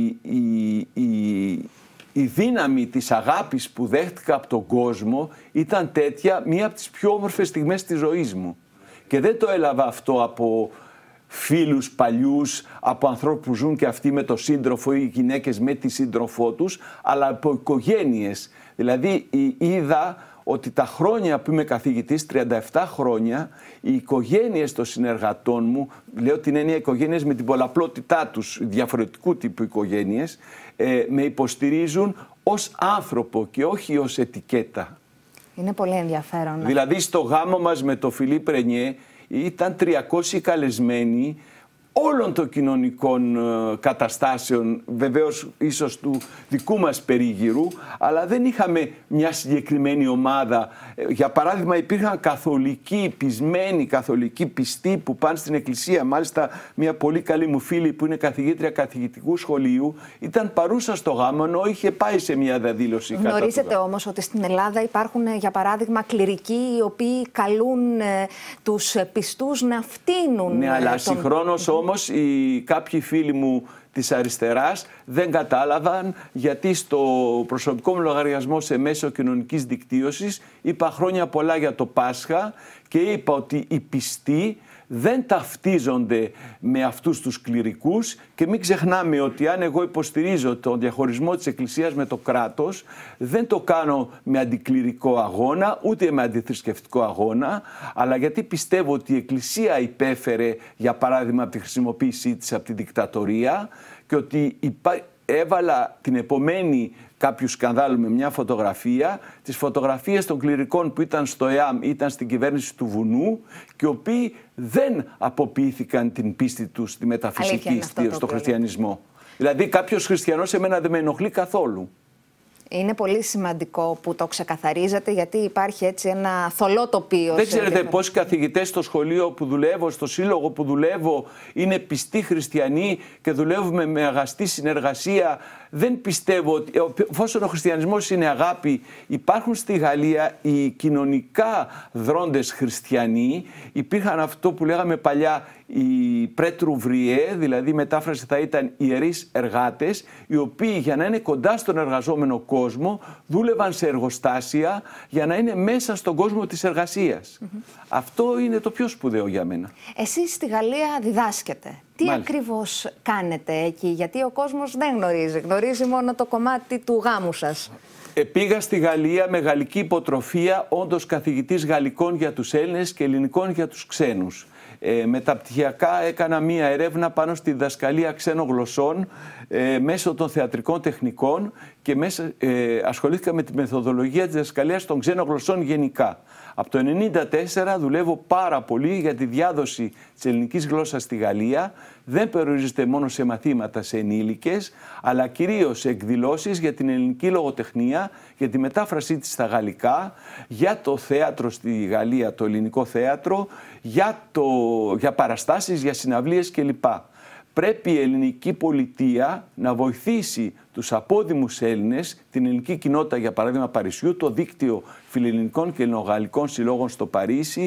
Speaker 5: η, η, η δύναμη της αγάπης που δέχτηκα από τον κόσμο ήταν τέτοια, μία από τις πιο όμορφες στιγμές της ζωής μου. Και δεν το έλαβα αυτό από φίλους παλιούς, από ανθρώπους που ζουν και αυτοί με το σύντροφο ή γυναίκες με τη σύντροφό τους, αλλά από οικογένειες. Δηλαδή είδα ότι τα χρόνια που είμαι καθηγητής, τριάντα επτά χρόνια, οι οικογένειες των συνεργατών μου, λέω την έννοια οικογένειες με την πολλαπλότητά τους, διαφορετικού τύπου οικογένειες, ε, με υποστηρίζουν ως άνθρωπο και όχι ως ετικέτα.
Speaker 1: Είναι πολύ ενδιαφέρον.
Speaker 5: Δηλαδή στο γάμο μας με τον Φιλίπ Ρενιέ ήταν τριακόσιοι καλεσμένοι όλων των κοινωνικών ε, καταστάσεων, βεβαίως ίσως του δικού μας περίγυρου, αλλά δεν είχαμε μια συγκεκριμένη ομάδα. Ε, για παράδειγμα υπήρχαν καθολικοί, πεισμένοι καθολικοί πιστοί που πάνε στην εκκλησία. Μάλιστα μια πολύ καλή μου φίλη που είναι καθηγήτρια καθηγητικού σχολείου ήταν παρούσα στο γάμο, ενώ είχε πάει σε μια διαδήλωση.
Speaker 1: Γνωρίζετε όμως ότι στην Ελλάδα υπάρχουν για παράδειγμα κληρικοί οι οποίοι καλούν ε, τους πιστούς να φτύνουν.
Speaker 5: Ναι, αλλά
Speaker 1: τον...
Speaker 5: συγχρόνως όμως οι κάποιοι φίλοι μου της αριστεράς δεν κατάλαβαν, γιατί στο προσωπικό μου λογαριασμό σε μέσο κοινωνικής δικτύωσης είπα χρόνια πολλά για το Πάσχα και είπα ότι οι πιστοί δεν ταυτίζονται με αυτούς τους κληρικούς και μην ξεχνάμε ότι αν εγώ υποστηρίζω τον διαχωρισμό της Εκκλησίας με το κράτος, δεν το κάνω με αντικληρικό αγώνα, ούτε με αντιθρησκευτικό αγώνα, αλλά γιατί πιστεύω ότι η Εκκλησία υπέφερε, για παράδειγμα, από τη χρησιμοποίησή της από τη δικτατορία και ότι υπά... έβαλα την επομένη κάποιου σκανδάλου με μια φωτογραφία, τις φωτογραφίες των κληρικών που ήταν στο ΕΑΜ, ήταν στην κυβέρνηση του Βουνού και οι οποίοι δεν αποποιήθηκαν την πίστη τους στη μεταφυσική, στο χριστιανισμό. Δηλαδή κάποιος χριστιανός εμένα δεν με ενοχλεί καθόλου.
Speaker 1: Είναι πολύ σημαντικό που το ξεκαθαρίζετε, γιατί υπάρχει έτσι ένα θολό τοπίο.
Speaker 5: Δεν ξέρετε πόσοι καθηγητές στο σχολείο που δουλεύω, στο σύλλογο που δουλεύω, είναι πιστοί χριστιανοί και δουλεύουμε με αγαστή συνεργασία. Δεν πιστεύω ότι, εφόσον ο χριστιανισμός είναι αγάπη, υπάρχουν στη Γαλλία οι κοινωνικά δρόντες χριστιανοί. Υπήρχαν αυτό που λέγαμε παλιά οι πρέτρουβριέ, δηλαδή η μετάφραση θα ήταν ιερείς εργάτες, οι οποίοι για να είναι κοντά στον εργαζόμενο κόσμο δούλευαν σε εργοστάσια για να είναι μέσα στον κόσμο της εργασίας. Mm-hmm. Αυτό είναι το πιο σπουδαίο για μένα.
Speaker 1: Εσείς στη Γαλλία διδάσκετε. Τι Μάλιστα. ακριβώς κάνετε εκεί, γιατί ο κόσμος δεν γνωρίζει, γνωρίζει μόνο το κομμάτι του γάμου σας.
Speaker 5: Ε, πήγα στη Γαλλία με γαλλική υποτροφία, όντως καθηγητής γαλλικών για τους Έλληνες και ελληνικών για τους ξένους. Ε, μεταπτυχιακά έκανα μία ερεύνα πάνω στη διδασκαλία ξένων γλωσσών ε, μέσω των θεατρικών τεχνικών και μέσα, ε, ασχολήθηκα με τη μεθοδολογία της διδασκαλίας των ξένων γλωσσών γενικά. Από το χίλια εννιακόσια ενενήντα τέσσερα δουλεύω πάρα πολύ για τη διάδοση της ελληνικής γλώσσας στη Γαλλία. Δεν περιορίζεται μόνο σε μαθήματα σε ενήλικες, αλλά κυρίως σε εκδηλώσεις για την ελληνική λογοτεχνία, για τη μετάφρασή της στα γαλλικά, για το θέατρο στη Γαλλία, το ελληνικό θέατρο, για, το, για παραστάσεις, για συναυλίες κλπ. Πρέπει η ελληνική πολιτεία να βοηθήσει τους απόδημους Έλληνες, την ελληνική κοινότητα, για παράδειγμα Παρισιού, το δίκτυο φιλελληνικών και ελληνογαλλικών συλλόγων στο Παρίσι,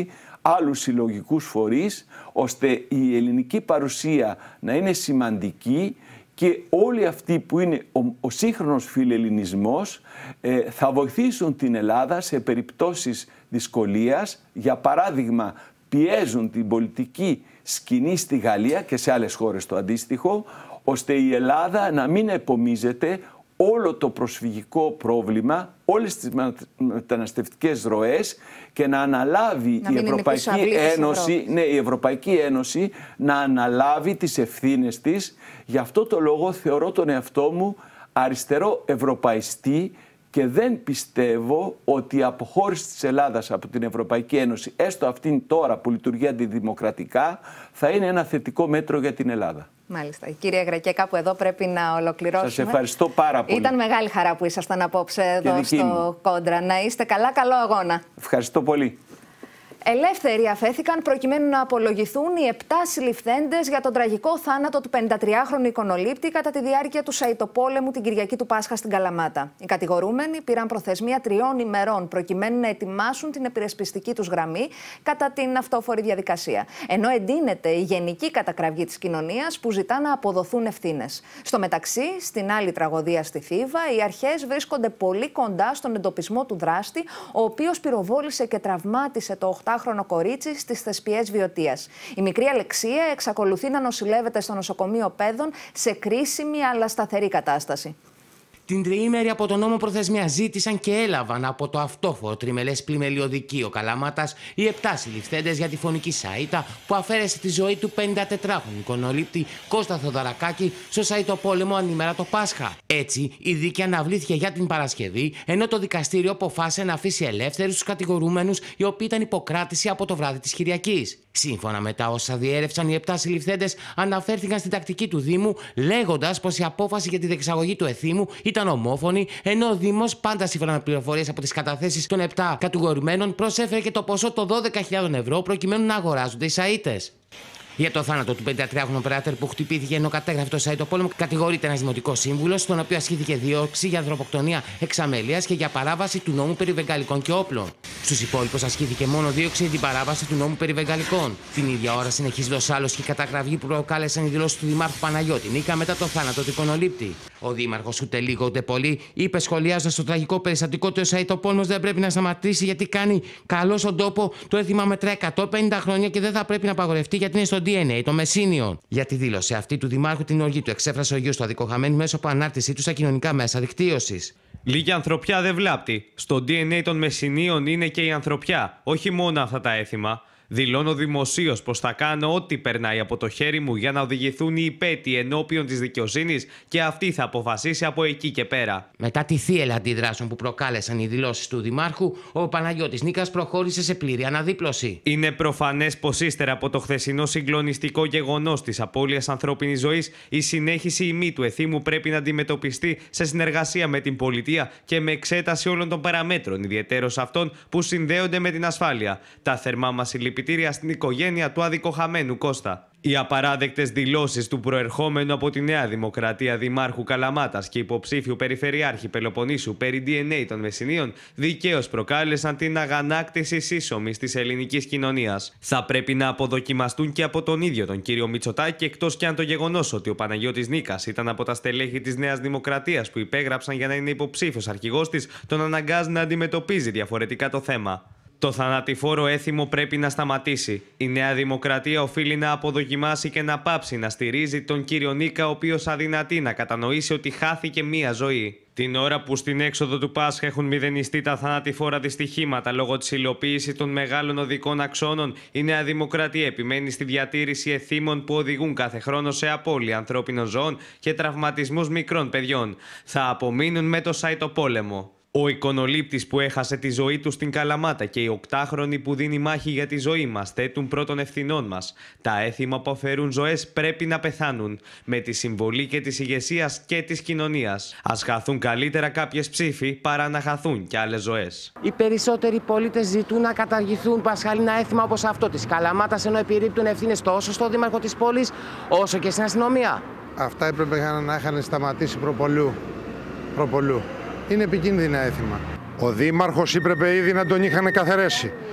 Speaker 5: άλλους συλλογικούς φορείς, ώστε η ελληνική παρουσία να είναι σημαντική και όλοι αυτοί που είναι ο, ο σύγχρονος φιλελληνισμός ε, θα βοηθήσουν την Ελλάδα σε περιπτώσεις δυσκολίας. Για παράδειγμα, πιέζουν την πολιτική σκηνή στη Γαλλία και σε άλλες χώρες το αντίστοιχο, ώστε η Ελλάδα να μην επομίζεται όλο το προσφυγικό πρόβλημα, όλες τις μεταναστευτικές ροές και να αναλάβει να η, Ευρωπαϊκή Ένωση, ναι, η Ευρωπαϊκή Ένωση να αναλάβει τις ευθύνες της. Γι' αυτό το λόγο θεωρώ τον εαυτό μου αριστερό ευρωπαϊστή και δεν πιστεύω ότι η αποχώρηση της Ελλάδας από την Ευρωπαϊκή Ένωση, έστω αυτήν τώρα που λειτουργεί αντιδημοκρατικά, θα είναι ένα θετικό μέτρο για την Ελλάδα.
Speaker 1: Μάλιστα. Κύριε Γρακέ, κάπου εδώ πρέπει να ολοκληρώσουμε.
Speaker 5: Σας ευχαριστώ πάρα πολύ.
Speaker 1: Ήταν μεγάλη χαρά που ήσασταν απόψε εδώ στο μου. Κόντρα. Να είστε καλά, καλό αγώνα.
Speaker 5: Ευχαριστώ πολύ.
Speaker 1: Ελεύθεροι αφέθηκαν προκειμένου να απολογηθούν οι επτά συλληφθέντες για τον τραγικό θάνατο του πενηντατριάχρονου εικονολήπτη κατά τη διάρκεια του Σαϊτοπόλεμου την Κυριακή του Πάσχα στην Καλαμάτα. Οι κατηγορούμενοι πήραν προθεσμία τριών ημερών προκειμένου να ετοιμάσουν την υπερασπιστική τους γραμμή κατά την αυτόφορη διαδικασία. Ενώ εντείνεται η γενική κατακραυγή της κοινωνίας που ζητά να αποδοθούν ευθύνες. Στο μεταξύ, στην άλλη τραγωδία στη Θήβα, οι αρχές βρίσκονται πολύ κοντά στον εντοπισμό του δράστη, ο οποίος πυροβόλησε και τραυμάτισε το οκτάχρονο κορίτσι στις Θεσπιές Βιωτίας. Η μικρή Αλεξία εξακολουθεί να νοσηλεύεται στο νοσοκομείο Πέδων σε κρίσιμη αλλά σταθερή κατάσταση.
Speaker 6: Την τριήμερη από τον νόμο προθεσμία ζήτησαν και έλαβαν από το αυτόφορο τριμελές πλημελιωδικείο Καλαμάτας οι επτά συλληφθέντες για τη φωνική σαΐτα που αφαίρεσε τη ζωή του πενηντατετράχρονου εικονολήπτη Κώστα Θοδωρακάκη στο Σαϊτοπόλεμο ανήμερα το Πάσχα. Έτσι, η δίκη αναβλήθηκε για την Παρασκευή, ενώ το δικαστήριο αποφάσισε να αφήσει ελεύθερους τους κατηγορούμενους, οι οποίοι ήταν υποκράτηση από το βράδυ της Κυριακής. Σύμφωνα με τα όσα διέρευσαν, οι επτά συλληφθέντες αναφέρθηκαν στην τακτική του Δήμου, λέγοντας πως η απόφαση για τη διεξαγωγή του εθήμου ήταν ομόφωνη, ενώ ο Δήμος, πάντα σύμφωνα με πληροφορίες από τις καταθέσεις των επτά κατηγορουμένων, προσέφερε και το ποσό των δώδεκα χιλιάδες ευρώ προκειμένου να αγοράζονται οι σαΐτες. Για το θάνατο του πενηντατριάχρονου περάτερ που χτυπήθηκε ενώ κατέγραφε το Σαϊτοπόλεμο, κατηγορείται ένας δημοτικός σύμβουλος, στον οποίο ασκήθηκε δίωξη για ανθρωποκτονία εξ αμέλειας και για παράβαση του νόμου περί βεγγαλικών και όπλων. Στους υπόλοιπους ασκήθηκε μόνο δίωξη για την παράβαση του νόμου περί βεγγαλικών. Την ίδια ώρα συνεχίζεται ο άλλος και η καταγραφή που προκάλεσαν οι δηλώσεις του Δημάρχου Παναγιώτη Νίκα μετά το θάνατο του εικονολήπτη. Ο Δήμαρχος ούτε λίγο ούτε πολύ είπε, σχολιάζοντας το τραγικό περιστατικό ότι ο Σαϊτοπόλεμος δεν πρέπει να σταματήσει γιατί κάνει καλό στον τόπο. Το έθιμα μετρά εκατόν πενήντα χρόνια και δεν θα πρέπει να απαγορευτεί γιατί είναι στο ντι εν έι των Μεσσήνιων. Για τη δήλωση αυτή του Δημάρχου την οργή του εξέφρασε ο γιος του αδικοχαμένου μέσω από ανάρτησή του στα κοινωνικά μέσα δικτύωσης.
Speaker 7: Λίγη ανθρωπιά δεν βλάπτει. Στο ντι εν έι των Μεσσηνίων είναι και η ανθρωπιά, όχι μόνο αυτά τα έθιμα. Δηλώνω δημοσίως πως θα κάνω ό,τι περνάει από το χέρι μου για να οδηγηθούν οι υπέτειοι ενώπιον της δικαιοσύνης και αυτή θα αποφασίσει από εκεί και πέρα.
Speaker 6: Μετά τη θύελλα αντιδράσεων που προκάλεσαν οι δηλώσεις του Δημάρχου, ο Παναγιώτης Νίκας προχώρησε σε πλήρη αναδίπλωση.
Speaker 7: Είναι προφανές πως ύστερα από το χθεσινό συγκλονιστικό γεγονός της απώλειας ανθρώπινης ζωής, η συνέχιση ημί του εθήμου πρέπει να αντιμετωπιστεί σε συνεργασία με την πολιτεία και με εξέταση όλων των παραμέτρων, ιδιαιτέρως αυτών που συνδέονται με την ασφάλεια. Τα θερμά μας συλληπιτήρια στην οικογένεια του αδικοχαμένου Κώστα. Οι απαράδεκτες δηλώσεις του προερχόμενου από τη Νέα Δημοκρατία Δημάρχου Καλαμάτας και υποψήφιου Περιφερειάρχη Πελοποννήσου περί ντι εν έι των Μεσσηνίων δικαίως προκάλεσαν την αγανάκτηση σύσσωμης της ελληνικής κοινωνίας. Θα πρέπει να αποδοκιμαστούν και από τον ίδιο τον κύριο Μητσοτάκη, εκτός κι αν το γεγονός ότι ο Παναγιώτης Νίκας ήταν από τα στελέχη της Νέας Δημοκρατίας που υπέγραψαν για να είναι υποψήφιος αρχηγός της, τον αναγκάζει να αντιμετωπίζει διαφορετικά το θέμα. Το θανατηφόρο έθιμο πρέπει να σταματήσει. Η Νέα Δημοκρατία οφείλει να αποδοκιμάσει και να πάψει να στηρίζει τον κύριο Νίκα, ο οποίος αδυνατεί να κατανοήσει ότι χάθηκε μία ζωή. Την ώρα που στην έξοδο του Πάσχα έχουν μηδενιστεί τα θανατηφόρα δυστυχήματα λόγω της υλοποίησης των μεγάλων οδικών αξώνων, η Νέα Δημοκρατία επιμένει στη διατήρηση εθήμων που οδηγούν κάθε χρόνο σε απώλεια ανθρώπινων ζώων και τραυματισμούς μικρών παιδιών. Θα απομείνουν με το Σαϊτοπόλεμο. Ο εικονολήπτης που έχασε τη ζωή του στην Καλαμάτα και οι οκτάχρονοι που δίνει μάχη για τη ζωή μας θέτουν πρώτων ευθυνών μας. Τα έθιμα που αφαιρούν ζωές πρέπει να πεθάνουν, με τη συμβολή και της ηγεσίας και της κοινωνίας. Ας χαθούν καλύτερα κάποιες ψήφοι παρά να χαθούν κι άλλες ζωές.
Speaker 6: Οι περισσότεροι πολίτες ζητούν να καταργηθούν πασχαλινά έθιμα όπως αυτό της Καλαμάτας, ενώ επιρρύπτουν ευθύνες τόσο στο Δήμαρχο της πόλης όσο και στην αστυνομία.
Speaker 8: Αυτά έπρεπε να είχαν σταματήσει προπολού. προπολού. Είναι επικίνδυνα έθιμα. Ο Δήμαρχος έπρεπε ήδη να τον είχαν καθαρέσει.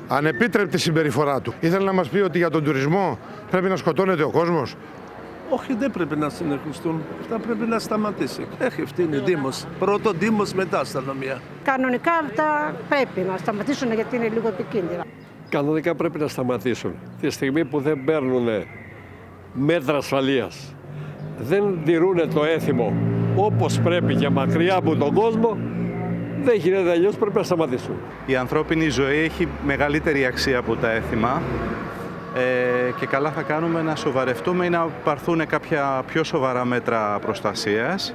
Speaker 8: Ανεπίτρεπτη συμπεριφορά του. Ήθελε να μας πει ότι για τον τουρισμό πρέπει να σκοτώνεται ο κόσμος.
Speaker 9: Όχι, δεν πρέπει να συνεχιστούν. Αυτά πρέπει να σταματήσει. Έχει ευθύνη Δήμος. Πρώτο Δήμος, μετά αστυνομία.
Speaker 10: Κανονικά αυτά πρέπει να σταματήσουν γιατί είναι λίγο επικίνδυνα.
Speaker 11: Κανονικά πρέπει να σταματήσουν. Τη στιγμή που δεν παίρνουν μέτρα ασφαλείας, δεν τηρούν το έθιμο όπως πρέπει και μακριά από τον κόσμο, δεν γίνεται αλλιώς, πρέπει να σταματήσουν.
Speaker 12: Η ανθρώπινη ζωή έχει μεγαλύτερη αξία από τα έθιμα ε, και καλά θα κάνουμε να σοβαρευτούμε ή να πάρθουν κάποια πιο σοβαρά μέτρα προστασίας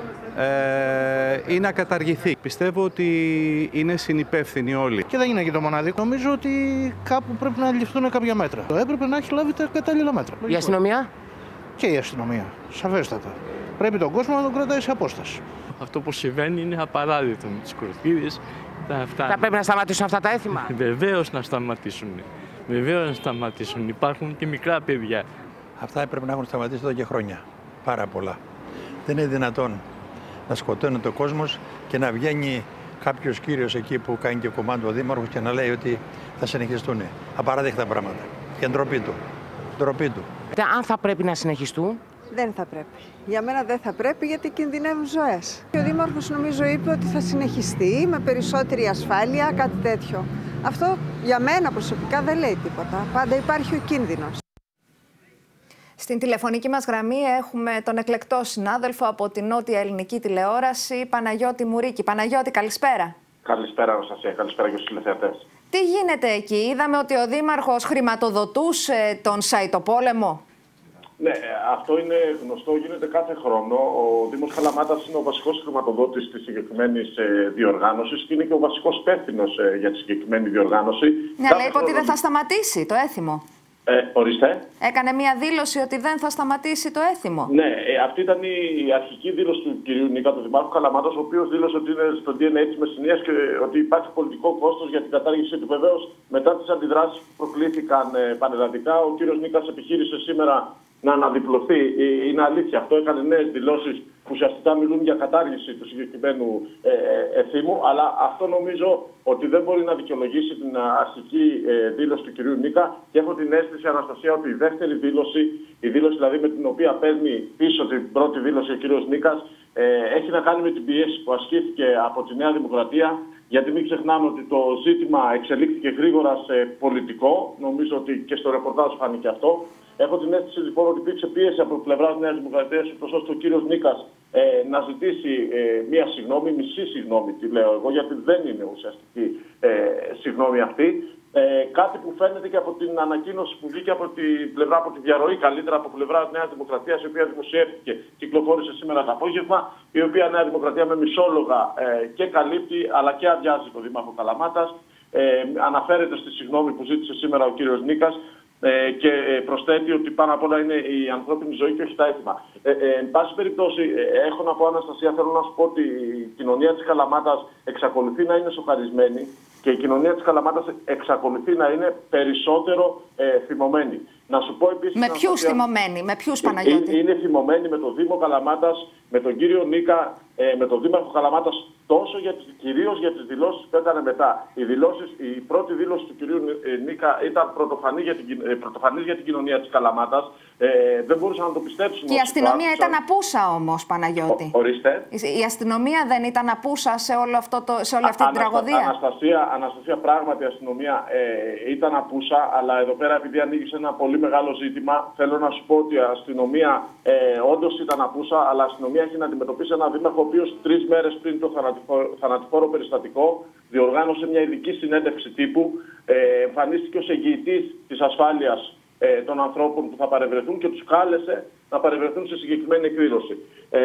Speaker 12: ε, ή να καταργηθεί. Πιστεύω ότι είναι συνυπεύθυνοι όλοι.
Speaker 13: Και δεν είναι και το μοναδικό. Νομίζω ότι κάπου πρέπει να ληφθούν κάποια μέτρα. Το έπρεπε να έχει λάβει τα κατάλληλα μέτρα.
Speaker 6: Η αστυνομία?
Speaker 13: Και η αστυνομία. Σαφέστατα. Πρέπει τον κόσμο να τον κρατάει σε απόσταση.
Speaker 14: Αυτό που συμβαίνει είναι απαράδειτο με τις κροτίδες.
Speaker 6: Θα πρέπει να σταματήσουν αυτά τα έθιμα.
Speaker 14: Βεβαίως να σταματήσουν. Βεβαίως να σταματήσουν. Υπάρχουν και μικρά παιδιά.
Speaker 15: Αυτά έπρεπε να έχουν σταματήσει εδώ και χρόνια. Πάρα πολλά. Δεν είναι δυνατόν να σκοτώνεται ο κόσμος και να βγαίνει κάποιος κύριος εκεί που κάνει και κομμάτι ο δήμαρχος και να λέει ότι θα συνεχιστούν. Απαράδεκτα πράγματα. Και ντροπή του. Ντροπή του.
Speaker 6: Αν θα πρέπει να συνεχιστούν.
Speaker 16: Δεν θα πρέπει. Για μένα δεν θα πρέπει γιατί κινδυνεύουν ζωές. Ο Δήμαρχος νομίζω είπε ότι θα συνεχιστεί με περισσότερη ασφάλεια, κάτι τέτοιο. Αυτό για μένα προσωπικά δεν λέει τίποτα. Πάντα υπάρχει ο κίνδυνος.
Speaker 1: Στην τηλεφωνική μας γραμμή έχουμε τον εκλεκτό συνάδελφο από την Νότια Ελληνική Τηλεόραση, Παναγιώτη Μουρίκη. Παναγιώτη, καλησπέρα.
Speaker 17: Καλησπέρα, Αναστασία. Καλησπέρα και στους τηλεθεατές.
Speaker 1: Τι γίνεται εκεί? Είδαμε ότι ο Δήμαρχος χρηματοδοτούσε τον Σαϊτοπόλεμο.
Speaker 17: Ναι, αυτό είναι γνωστό, γίνεται κάθε χρόνο. Ο Δήμος Καλαμάτας είναι ο βασικός χρηματοδότης της συγκεκριμένης διοργάνωσης και είναι και ο βασικός υπεύθυνος για τη συγκεκριμένη διοργάνωση.
Speaker 1: Ναι, αλλά είπε ότι δεν θα σταματήσει το έθιμο.
Speaker 17: Ε, ορίστε.
Speaker 1: Έκανε μια δήλωση ότι δεν θα σταματήσει το έθιμο.
Speaker 17: Ναι, ε, αυτή ήταν η αρχική δήλωση του κυρίου Νίκα, του Δημάρχου Καλαμάτας, ο οποίος δήλωσε ότι είναι στο ντι εν έι της Μεσσηνίας και ότι υπάρχει πολιτικό κόστος για την κατάργησή του. Βεβαίως, μετά τις αντιδράσεις που προκλήθηκαν ε, πανελλαδικά, ο κύριος Νίκας επιχείρησε σήμερα να αναδιπλωθεί. Είναι αλήθεια. Αυτό έκανε νέες δηλώσεις που ουσιαστικά μιλούν για κατάργηση του συγκεκριμένου ε, εθήμου. Αλλά αυτό νομίζω ότι δεν μπορεί να δικαιολογήσει την αρχική ε, δήλωση του κυρίου Νίκα. Και έχω την αίσθηση, Αναστασία, ότι η δεύτερη δήλωση, η δήλωση δηλαδή με την οποία παίρνει πίσω την πρώτη δήλωση ο κύριος Νίκας, ε, έχει να κάνει με την πίεση που ασκήθηκε από τη Νέα Δημοκρατία. Γιατί μην ξεχνάμε ότι το ζήτημα εξελίχθηκε γρήγορα σε πολιτικό. Νομίζω ότι και στο ρεπορτάζ φάνηκε αυτό. Έχω την αίσθηση λοιπόν ότι υπήρξε πίεση από πλευρά Νέα Δημοκρατία, ώστε ο κύριος Νίκας ε, να ζητήσει ε, μία συγγνώμη, μισή συγγνώμη, τι λέω εγώ, γιατί δεν είναι ουσιαστική ε, συγγνώμη αυτή. Ε, κάτι που φαίνεται και από την ανακοίνωση που βγήκε από την πλευρά, από τη διαρροή καλύτερα από πλευρά Νέα Δημοκρατία, η οποία δημοσιεύτηκε, κυκλοφόρησε σήμερα το απόγευμα, η οποία Νέα Δημοκρατία με μισόλογα ε, και καλύπτει αλλά και αδειάζει τον Δήμαρχο Καλαμάτας. Ε, αναφέρεται στη συγγνώμη που ζήτησε σήμερα ο κύριος Νίκας. Ε, και προσθέτει ότι πάνω απ' όλα είναι η ανθρώπινη ζωή και όχι τα έθιμα. Ε, ε, εν πάση περιπτώσει, ε, έχω να πω, Αναστασία, θέλω να σου πω ότι η κοινωνία της Καλαμάτας εξακολουθεί να είναι σοκαρισμένη και η κοινωνία της Καλαμάτας εξακολουθεί να είναι περισσότερο ε, θυμωμένη. Να σου πω επίσης,
Speaker 1: με ποιους θυμωμένοι, με ποιους, Παναγιώτη?
Speaker 17: Είναι, είναι θυμωμένοι με τον Δήμο Καλαμάτας, με τον κύριο Νίκα, ε, με τον Δήμαρχο Καλαμάτας, τόσο για τις, κυρίως για τις δηλώσεις που έκανε μετά. Οι δηλώσεις, η πρώτη δήλωση του κυρίου Νίκα ήταν πρωτοφανή για την, πρωτοφανής για την κοινωνία της Καλαμάτας. Ε, δεν μπορούσαν να το πιστέψουν.
Speaker 1: Και η αστυνομία ήταν απούσα όμως, Παναγιώτη.
Speaker 17: Ο, ορίστε.
Speaker 1: Η αστυνομία δεν ήταν απούσα σε, όλο αυτό το, σε όλη αυτή την τραγωδία.
Speaker 17: Αναστασία, Αναστασία, πράγματι η αστυνομία ε, ήταν απούσα, αλλά εδώ πέρα επειδή ανοίγει ένα πολύ μεγάλο ζήτημα, θέλω να σου πω ότι η αστυνομία ε, όντως ήταν απούσα, αλλά η αστυνομία έχει να αντιμετωπίσει ένα δήμαρχο ο οποίος τρεις μέρες πριν το θανατηφόρο, θανατηφόρο περιστατικό διοργάνωσε μια ειδική συνέντευξη τύπου, ε, εμφανίστηκε ως εγγυητής της ασφάλειας ε, των ανθρώπων που θα παρευρεθούν και τους κάλεσε να παρευρεθούν σε συγκεκριμένη εκδήλωση. Ε,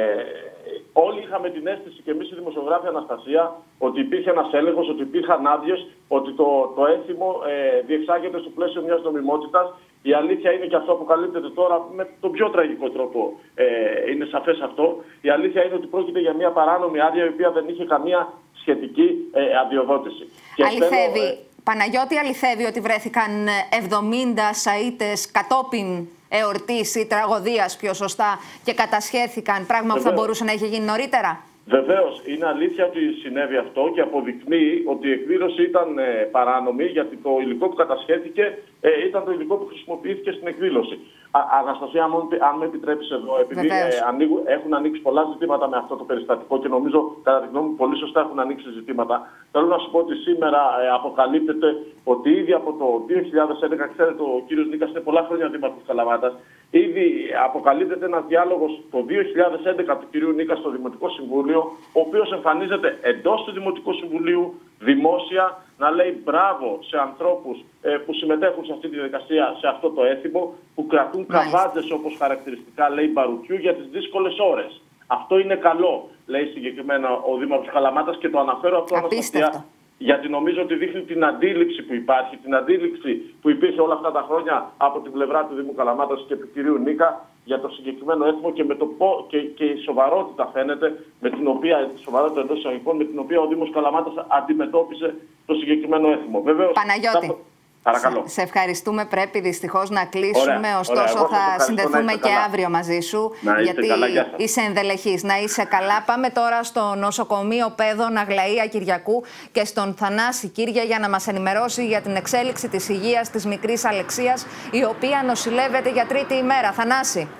Speaker 17: όλοι είχαμε την αίσθηση και εμείς οι δημοσιογράφοι, Αναστασία, ότι υπήρχε ένας έλεγχος, ότι υπήρχαν άδειες, ότι το, το έθιμο ε, διεξάγεται στο πλαίσιο μιας νομιμότητας. Η αλήθεια είναι και αυτό που καλύπτεται τώρα με τον πιο τραγικό τρόπο. Ε, είναι σαφές αυτό. Η αλήθεια είναι ότι πρόκειται για μια παράνομη άδεια η οποία δεν είχε καμία σχετική ε, αδειοδότηση.
Speaker 1: Αληθεύει, θέλω, ε... Παναγιώτη, αληθεύει ότι βρέθηκαν εβδομήντα Σαΐτες κατόπιν εορτής ή τραγωδίας πιο σωστά και κατασχέθηκαν, πράγμα που θα μπορούσε να είχε γίνει νωρίτερα?
Speaker 17: Βεβαίως, είναι αλήθεια ότι συνέβη αυτό και αποδεικνύει ότι η εκδήλωση ήταν ε, παράνομη, γιατί το υλικό που κατασχέθηκε ε, ήταν το υλικό που χρησιμοποιήθηκε στην εκδήλωση. Α, Αναστασία, αν με επιτρέπεις εδώ, επειδή ε, ανοίγουν, έχουν ανοίξει πολλά ζητήματα με αυτό το περιστατικό και νομίζω, κατά τη γνώμη μου, πολύ σωστά έχουν ανοίξει ζητήματα, θέλω να σου πω ότι σήμερα ε, αποκαλύπτεται ότι ήδη από το δύο χιλιάδες έντεκα, ξέρετε, ο κύριος Νίκας είναι πολλά χρόνια δήμαρχος Καλαμάτας, ήδη αποκαλύπτεται ένας διάλογος το δύο χιλιάδες έντεκα του κυρίου Νίκα στο Δημοτικό Συμβούλιο, ο οποίος εμφανίζεται εντός του Δημοτικού Συμβουλίου δημόσια να λέει μπράβο σε ανθρώπους ε, που συμμετέχουν σε αυτή τη διαδικασία, σε αυτό το έθιμο, που κρατούν καβάτζες, όπως χαρακτηριστικά λέει, μπαρουτιού για τις δύσκολες ώρες. Αυτό είναι καλό, λέει συγκεκριμένα ο Δήμαρχος Καλαμάτας, και το αναφέρω αυτό, Αναστασία, γιατί νομίζω ότι δείχνει την αντίληψη που υπάρχει, την αντίληψη που υπήρχε όλα αυτά τα χρόνια από την πλευρά του Δήμου Καλαμάτας και του κυρίου Νίκα για το συγκεκριμένο έθιμο και, με το πο, και, και η σοβαρότητα φαίνεται, με την οποία, η σοβαρότητα εντός εισαγωγικών, με την οποία ο Δήμος Καλαμάτας αντιμετώπισε το συγκεκριμένο έθιμο. Βεβαίως,
Speaker 1: Παναγιώτη.
Speaker 17: Θα... Παρακαλώ.
Speaker 1: Σε ευχαριστούμε. Πρέπει δυστυχώς να κλείσουμε.
Speaker 17: Ωραία,
Speaker 1: ωστόσο,
Speaker 17: ωραία.
Speaker 1: θα συνδεθούμε και
Speaker 17: καλά.
Speaker 1: αύριο μαζί σου.
Speaker 17: Να
Speaker 1: γιατί
Speaker 17: καλά,
Speaker 1: είσαι ενδελεχής. Να είσαι καλά. Πάμε τώρα στο νοσοκομείο Πέδων Αγλαία Κυριακού και στον Θανάση Κύρια για να μας ενημερώσει για την εξέλιξη της υγείας της μικρής Αλεξίας, η οποία νοσηλεύεται για τρίτη ημέρα. Θανάση.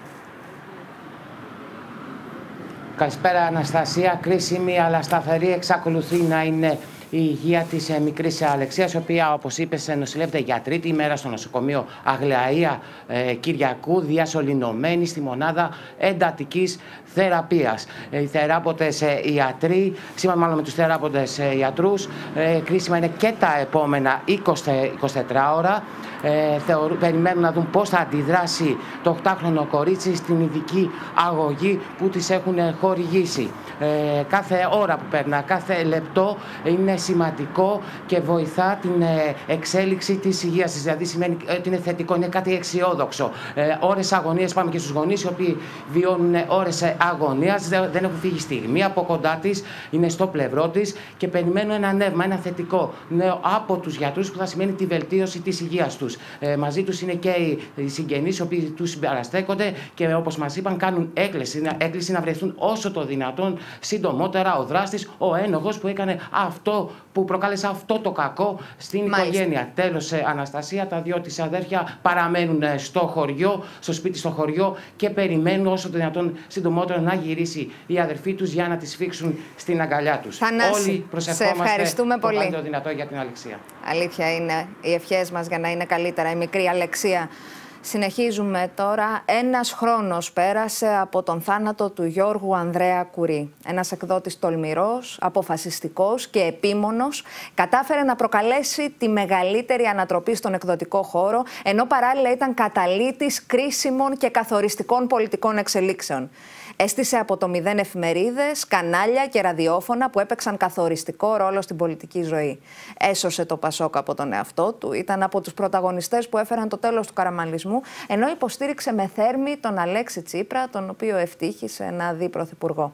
Speaker 6: Καλησπέρα, Αναστασία. Κρίσιμη αλλά σταθερή εξακολουθεί να είναι η υγεία της ε, μικρής Αλεξίας, η οποία, όπως είπες, νοσηλεύεται για τρίτη ημέρα στο νοσοκομείο Αγλαία ε, Κυριακού, διασωληνωμένη στη μονάδα εντατικής θεραπείας. Ε, οι θεράποντες ε, ιατροί, σύμφωνα μάλλον με τους θεράποντες ε, ιατρούς, ε, κρίσιμα είναι και τα επόμενα είκοσι, είκοσι τέσσερις ώρα. Ε, θεωρούν, περιμένουν να δουν πώς θα αντιδράσει το οκτάχρονο κορίτσι στην ειδική αγωγή που της έχουν χορηγήσει. Ε, κάθε ώρα που περνά, κάθε λεπτό είναι σημαντικό και βοηθά την ε, εξέλιξη της υγείας της. Δηλαδή σημαίνει ότι είναι θετικό, είναι κάτι αισιόδοξο. Ε, ώρες αγωνίας, πάμε και στους γονείς οι οποίοι βιώνουν ώρες αγωνίας, δεν, δεν έχουν φύγει στιγμή από κοντά της, είναι στο πλευρό της και περιμένουν ένα νεύμα, ένα θετικό νέο από τους γιατρούς που θα σημαίνει τη βελτίωση της υγείας τους. Ε, μαζί τους είναι και οι συγγενείς οι οποίοι τους συμπαραστέκονται και, όπως μας είπαν, κάνουν έκκληση, έκκληση να βρεθούν όσο το δυνατόν συντομότερα ο δράστης, ο ένοχος που έκανε αυτό, που προκάλεσε αυτό το κακό στην Μάλιστα. οικογένεια. Τέλος, Αναστασία, τα δυο της αδέρφια παραμένουν στο χωριό, στο σπίτι στο χωριό και περιμένουν όσο το δυνατόν συντομότερα να γυρίσει η αδερφή τους για να τη σφίξουν στην αγκαλιά τους.
Speaker 1: Θανάση,
Speaker 6: όλοι προσευχόμαστε
Speaker 1: σε ευχαριστούμε
Speaker 6: το
Speaker 1: πολύ.
Speaker 6: καλύτερο δυνατό για την Αλεξία.
Speaker 1: Αλήθεια είναι οι ευχές μας για να είναι καλύτερα η μικρή Αλεξία. Συνεχίζουμε τώρα. Ένας χρόνος πέρασε από τον θάνατο του Γιώργου Ανδρέα Κουρί. Ένας εκδότης τολμηρός, αποφασιστικός και επίμονος, κατάφερε να προκαλέσει τη μεγαλύτερη ανατροπή στον εκδοτικό χώρο, ενώ παράλληλα ήταν καταλύτης κρίσιμων και καθοριστικών πολιτικών εξελίξεων. Έστησε από το μηδέν εφημερίδες, κανάλια και ραδιόφωνα που έπαιξαν καθοριστικό ρόλο στην πολιτική ζωή. Έσωσε το Πασόκ από τον εαυτό του, ήταν από τους πρωταγωνιστές που έφεραν το τέλος του καραμανλισμού, ενώ υποστήριξε με θέρμη τον Αλέξη Τσίπρα, τον οποίο ευτύχησε να δει πρωθυπουργό.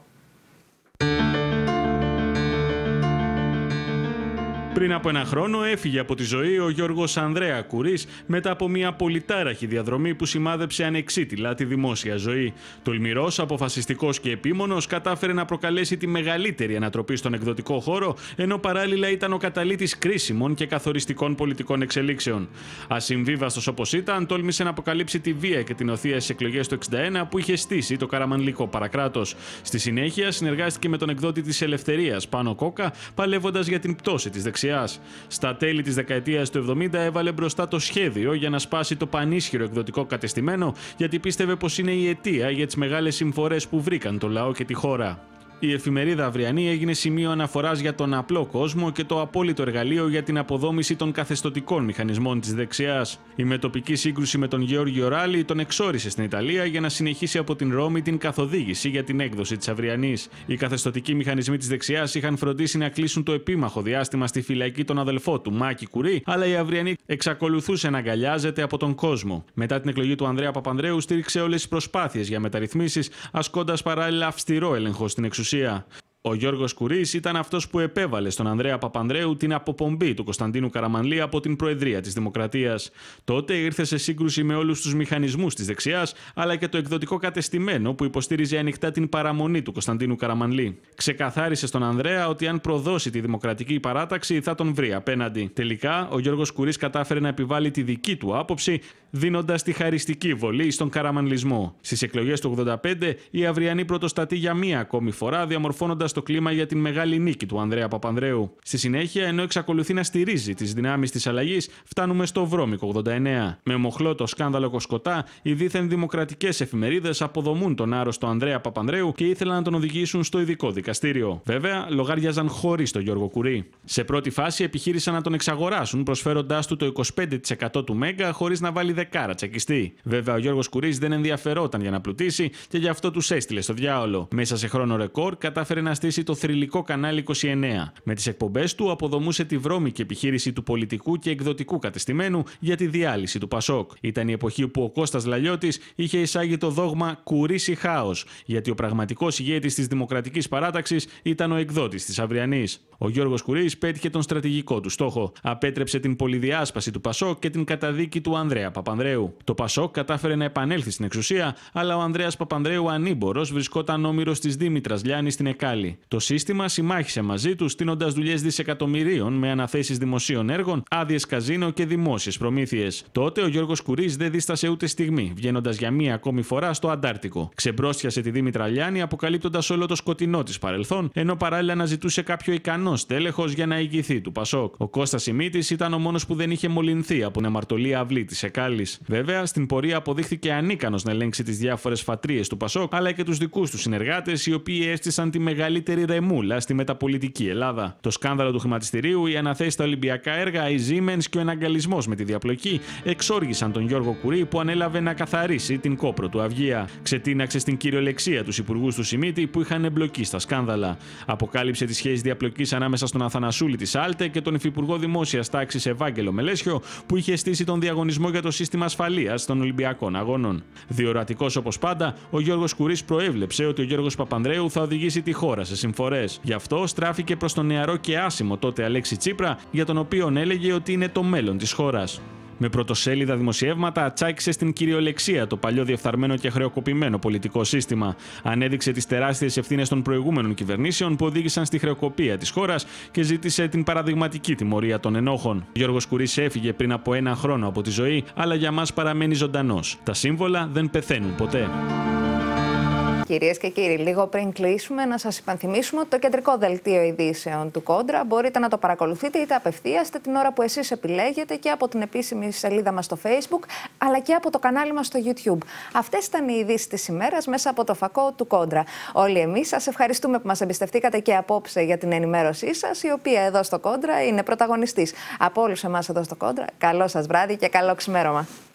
Speaker 18: Πριν από ένα χρόνο έφυγε από τη ζωή ο Γιώργος Ανδρέα Κουρής μετά από μια πολυτάραχη διαδρομή που σημάδεψε ανεξίτηλα τη δημόσια ζωή. Τολμηρός, αποφασιστικός και επίμονος, κατάφερε να προκαλέσει τη μεγαλύτερη ανατροπή στον εκδοτικό χώρο, ενώ παράλληλα ήταν ο καταλύτης κρίσιμων και καθοριστικών πολιτικών εξελίξεων. Ασυμβίβαστος όπως ήταν, τόλμησε να αποκαλύψει τη βία και την οθεία στις εκλογές του εξήντα ένα που είχε στήσει το καραμανλικό παρακράτος. Στη συνέχεια, συνεργάστηκε με τον εκδότη της Ελευθερίας, Πάνο Κόκα, παλεύοντας για την πτώση της δεξιάς. Στα τέλη της δεκαετίας του εβδομήντα έβαλε μπροστά το σχέδιο για να σπάσει το πανίσχυρο εκδοτικό κατεστημένο, γιατί πίστευε πως είναι η αιτία για τις μεγάλες συμφορές που βρήκαν το λαό και τη χώρα. Η εφημερίδα Αυριανή έγινε σημείο αναφοράς για τον απλό κόσμο και το απόλυτο εργαλείο για την αποδόμηση των καθεστωτικών μηχανισμών της δεξιάς. Η μετοπική σύγκρουση με τον Γεώργιο Ράλη τον εξόρισε στην Ιταλία για να συνεχίσει από την Ρώμη την καθοδήγηση για την έκδοση της Αυριανής. Οι καθεστωτικοί μηχανισμοί της δεξιάς είχαν φροντίσει να κλείσουν το επίμαχο διάστημα στη φυλακή τον αδελφό του, Μάκη Κουρί, αλλά η Αυριανή εξακολουθούσε να αγκαλιάζεται από τον κόσμο. Μετά την εκλογή του Ανδρέα Παπανδρέου, στήριξε όλες τις προσπάθειες για μεταρρυθμίσεις, ασκώντας παράλληλα αυστηρό έλεγχο στην εξουσία. Ο Γιώργος Κουρής ήταν αυτός που επέβαλε στον Ανδρέα Παπανδρέου την αποπομπή του Κωνσταντίνου Καραμανλή από την Προεδρία της Δημοκρατίας. Τότε ήρθε σε σύγκρουση με όλους τους μηχανισμούς της δεξιάς, αλλά και το εκδοτικό κατεστημένο που υποστήριζε ανοιχτά την παραμονή του Κωνσταντίνου Καραμανλή. Ξεκαθάρισε στον Ανδρέα ότι αν προδώσει τη Δημοκρατική Παράταξη θα τον βρει απέναντι. Τελικά, ο Γιώργος Κουρής κατάφερε να επιβάλλει τη δική του άποψη, δίνοντας τη χαριστική βολή στον καραμανλισμό. Στις εκλογές του ογδόντα πέντε, οι αυριανοί πρωτοστατεί για μία ακόμη φορά, διαμορφώνοντας το κλίμα για την μεγάλη νίκη του Ανδρέα Παπανδρέου. Στη συνέχεια, ενώ εξακολουθεί να στηρίζει τις δυνάμεις της αλλαγής, φτάνουμε στο βρώμικο ογδόντα εννέα. Με μοχλό το σκάνδαλο Κοσκοτά, οι δίθεν δημοκρατικές εφημερίδες αποδομούν τον άρρωστο Ανδρέα Παπανδρέου και ήθελαν να τον οδηγήσουν στο ειδικό δικαστήριο. Βέβαια, λογάριαζαν χωρίς τον Γιώργο Κουρή. Σε πρώτη φάση επιχείρησαν να τον εξαγοράσουν, προσφέροντάς του το είκοσι πέντε τοις εκατό του Μέγκα χωρίς να βάλει δεκάρα τσακιστή. Βέβαια, ο Γιώργος Κουρής δεν ενδιαφερόταν για να πλουτίσει και γι' αυτό τους έστειλε στο διάολο. Μέσα σε χρόνο ρεκόρ κατάφερε να στήσει το θρυλικό κανάλι είκοσι εννέα. Με τις εκπομπές του αποδομούσε τη βρώμικη επιχείρηση του πολιτικού και εκδοτικού κατεστημένου για τη διάλυση του Πασόκ. Ήταν η εποχή που ο Κώστας Λαλιώτης είχε εισάγει το δόγμα Κουρής ή χάος, γιατί ο πραγματικός ηγέτης της Δημοκρατικής Παράταξης ήταν ο εκδότης της αυριανής. Ο Γιώργος Κουρής πέτυχε τον στρατηγικό του στόχο. Απέτρεψε την πολυδιάσπαση του Πασόκ και την καταδίκη του Ανδρέα Παπανδρέου. Το Πασόκ κατάφερε να επανέλθει στην εξουσία, αλλά ο Ανδρέας Παπανδρέου ανήμπορος βρισκόταν όμηρος της Δήμητρας Λιάννη στην Εκάλη. Το σύστημα συμμάχισε μαζί του, στείνοντας δουλειές δισεκατομμυρίων με αναθέσεις δημοσίων έργων, άδειες καζίνο και δημόσιες προμήθειες. Τότε ο Γιώργος Κουρής δεν δίστασε ούτε στιγμή, βγαίνοντας για μία ακόμη φορά στο Αντάρτικο. Ξεμπρόστιασε τη Δήμητρα Λιάννη, αποκαλύπτοντας όλο το σκοτεινό της παρελθόν, ενώ παράλληλα αναζητούσε κάποιο ικανό στέλεχος για να ηγηθεί του Πασόκ. Ο Κώστας Σιμίτης ήταν ο μόνος που δεν είχε μολυνθεί από την αμαρτωλή αυλή της Εκάλης. Βέβαια, στην πορεία αποδείχθηκε ανίκανος να ελέγξει τις διάφορες φατρίες του Πασόκ, αλλά και τους δικούς του συνεργάτες, οι οποίοι έστησαν τη μεγαλύτερη ρεμούλα στη μεταπολιτική Ελλάδα. Το σκάνδαλο του χρηματιστηρίου, η αναθέση στα Ολυμπιακά έργα, η Siemens και ο εναγκαλισμός με τη διαπλοκή εξόργησαν τον Γιώργο Κουρή, που ανέλαβε να καθαρίσει την κόπρο του Αυγία. Ξετίναξε στην κυριολεξία τους υπουργούς του Σιμίτη που είχαν εμπλοκή στα σκάνδαλα. Αποκάλυψε τη σχέση διαπλοκής ανάμεσα στον Αθανασούλη της Άλτε και τον υφυπουργό Δημόσιας Τάξης Ευάγγελο Μελέσιο, που είχε στήσει τον διαγωνισμό για το σύστημα ασφαλείας των Ολυμπιακών Αγώνων. Διορατικός όπως πάντα, ο Γιώργος Κουρής προέβλεψε ότι ο Γιώργος Παπανδρέου θα οδηγήσει τη χώρα σε συμφορές. Γι' αυτό στράφηκε προς τον νεαρό και άσημο τότε Αλέξη Τσίπρα, για τον οποίον έλεγε ότι είναι το μέλλον της χώρας. Με πρωτοσέλιδα δημοσιεύματα τσάκισε στην κυριολεξία το παλιό διεφθαρμένο και χρεοκοπημένο πολιτικό σύστημα. Ανέδειξε τις τεράστιες ευθύνες των προηγούμενων κυβερνήσεων που οδήγησαν στη χρεοκοπία της χώρας και ζήτησε την παραδειγματική τιμωρία των ενόχων. Ο Γιώργος Κουρής έφυγε πριν από ένα χρόνο από τη ζωή, αλλά για μας παραμένει ζωντανός. Τα σύμβολα δεν πεθαίνουν ποτέ.
Speaker 1: Κυρίες και κύριοι, λίγο πριν κλείσουμε, να σας υπενθυμίσουμε ότι το κεντρικό δελτίο ειδήσεων του Κόντρα μπορείτε να το παρακολουθείτε είτε απευθείας είτε την ώρα που εσείς επιλέγετε και από την επίσημη σελίδα μας στο Facebook, αλλά και από το κανάλι μας στο YouTube. Αυτές ήταν οι ειδήσεις της ημέρας μέσα από το φακό του Κόντρα. Όλοι εμείς σας ευχαριστούμε που μας εμπιστευτήκατε και απόψε για την ενημέρωσή σας, η οποία εδώ στο Κόντρα είναι πρωταγωνιστής. Από όλους εμάς εδώ στο Κόντρα, καλό σας βράδυ και καλό ξημέρωμα.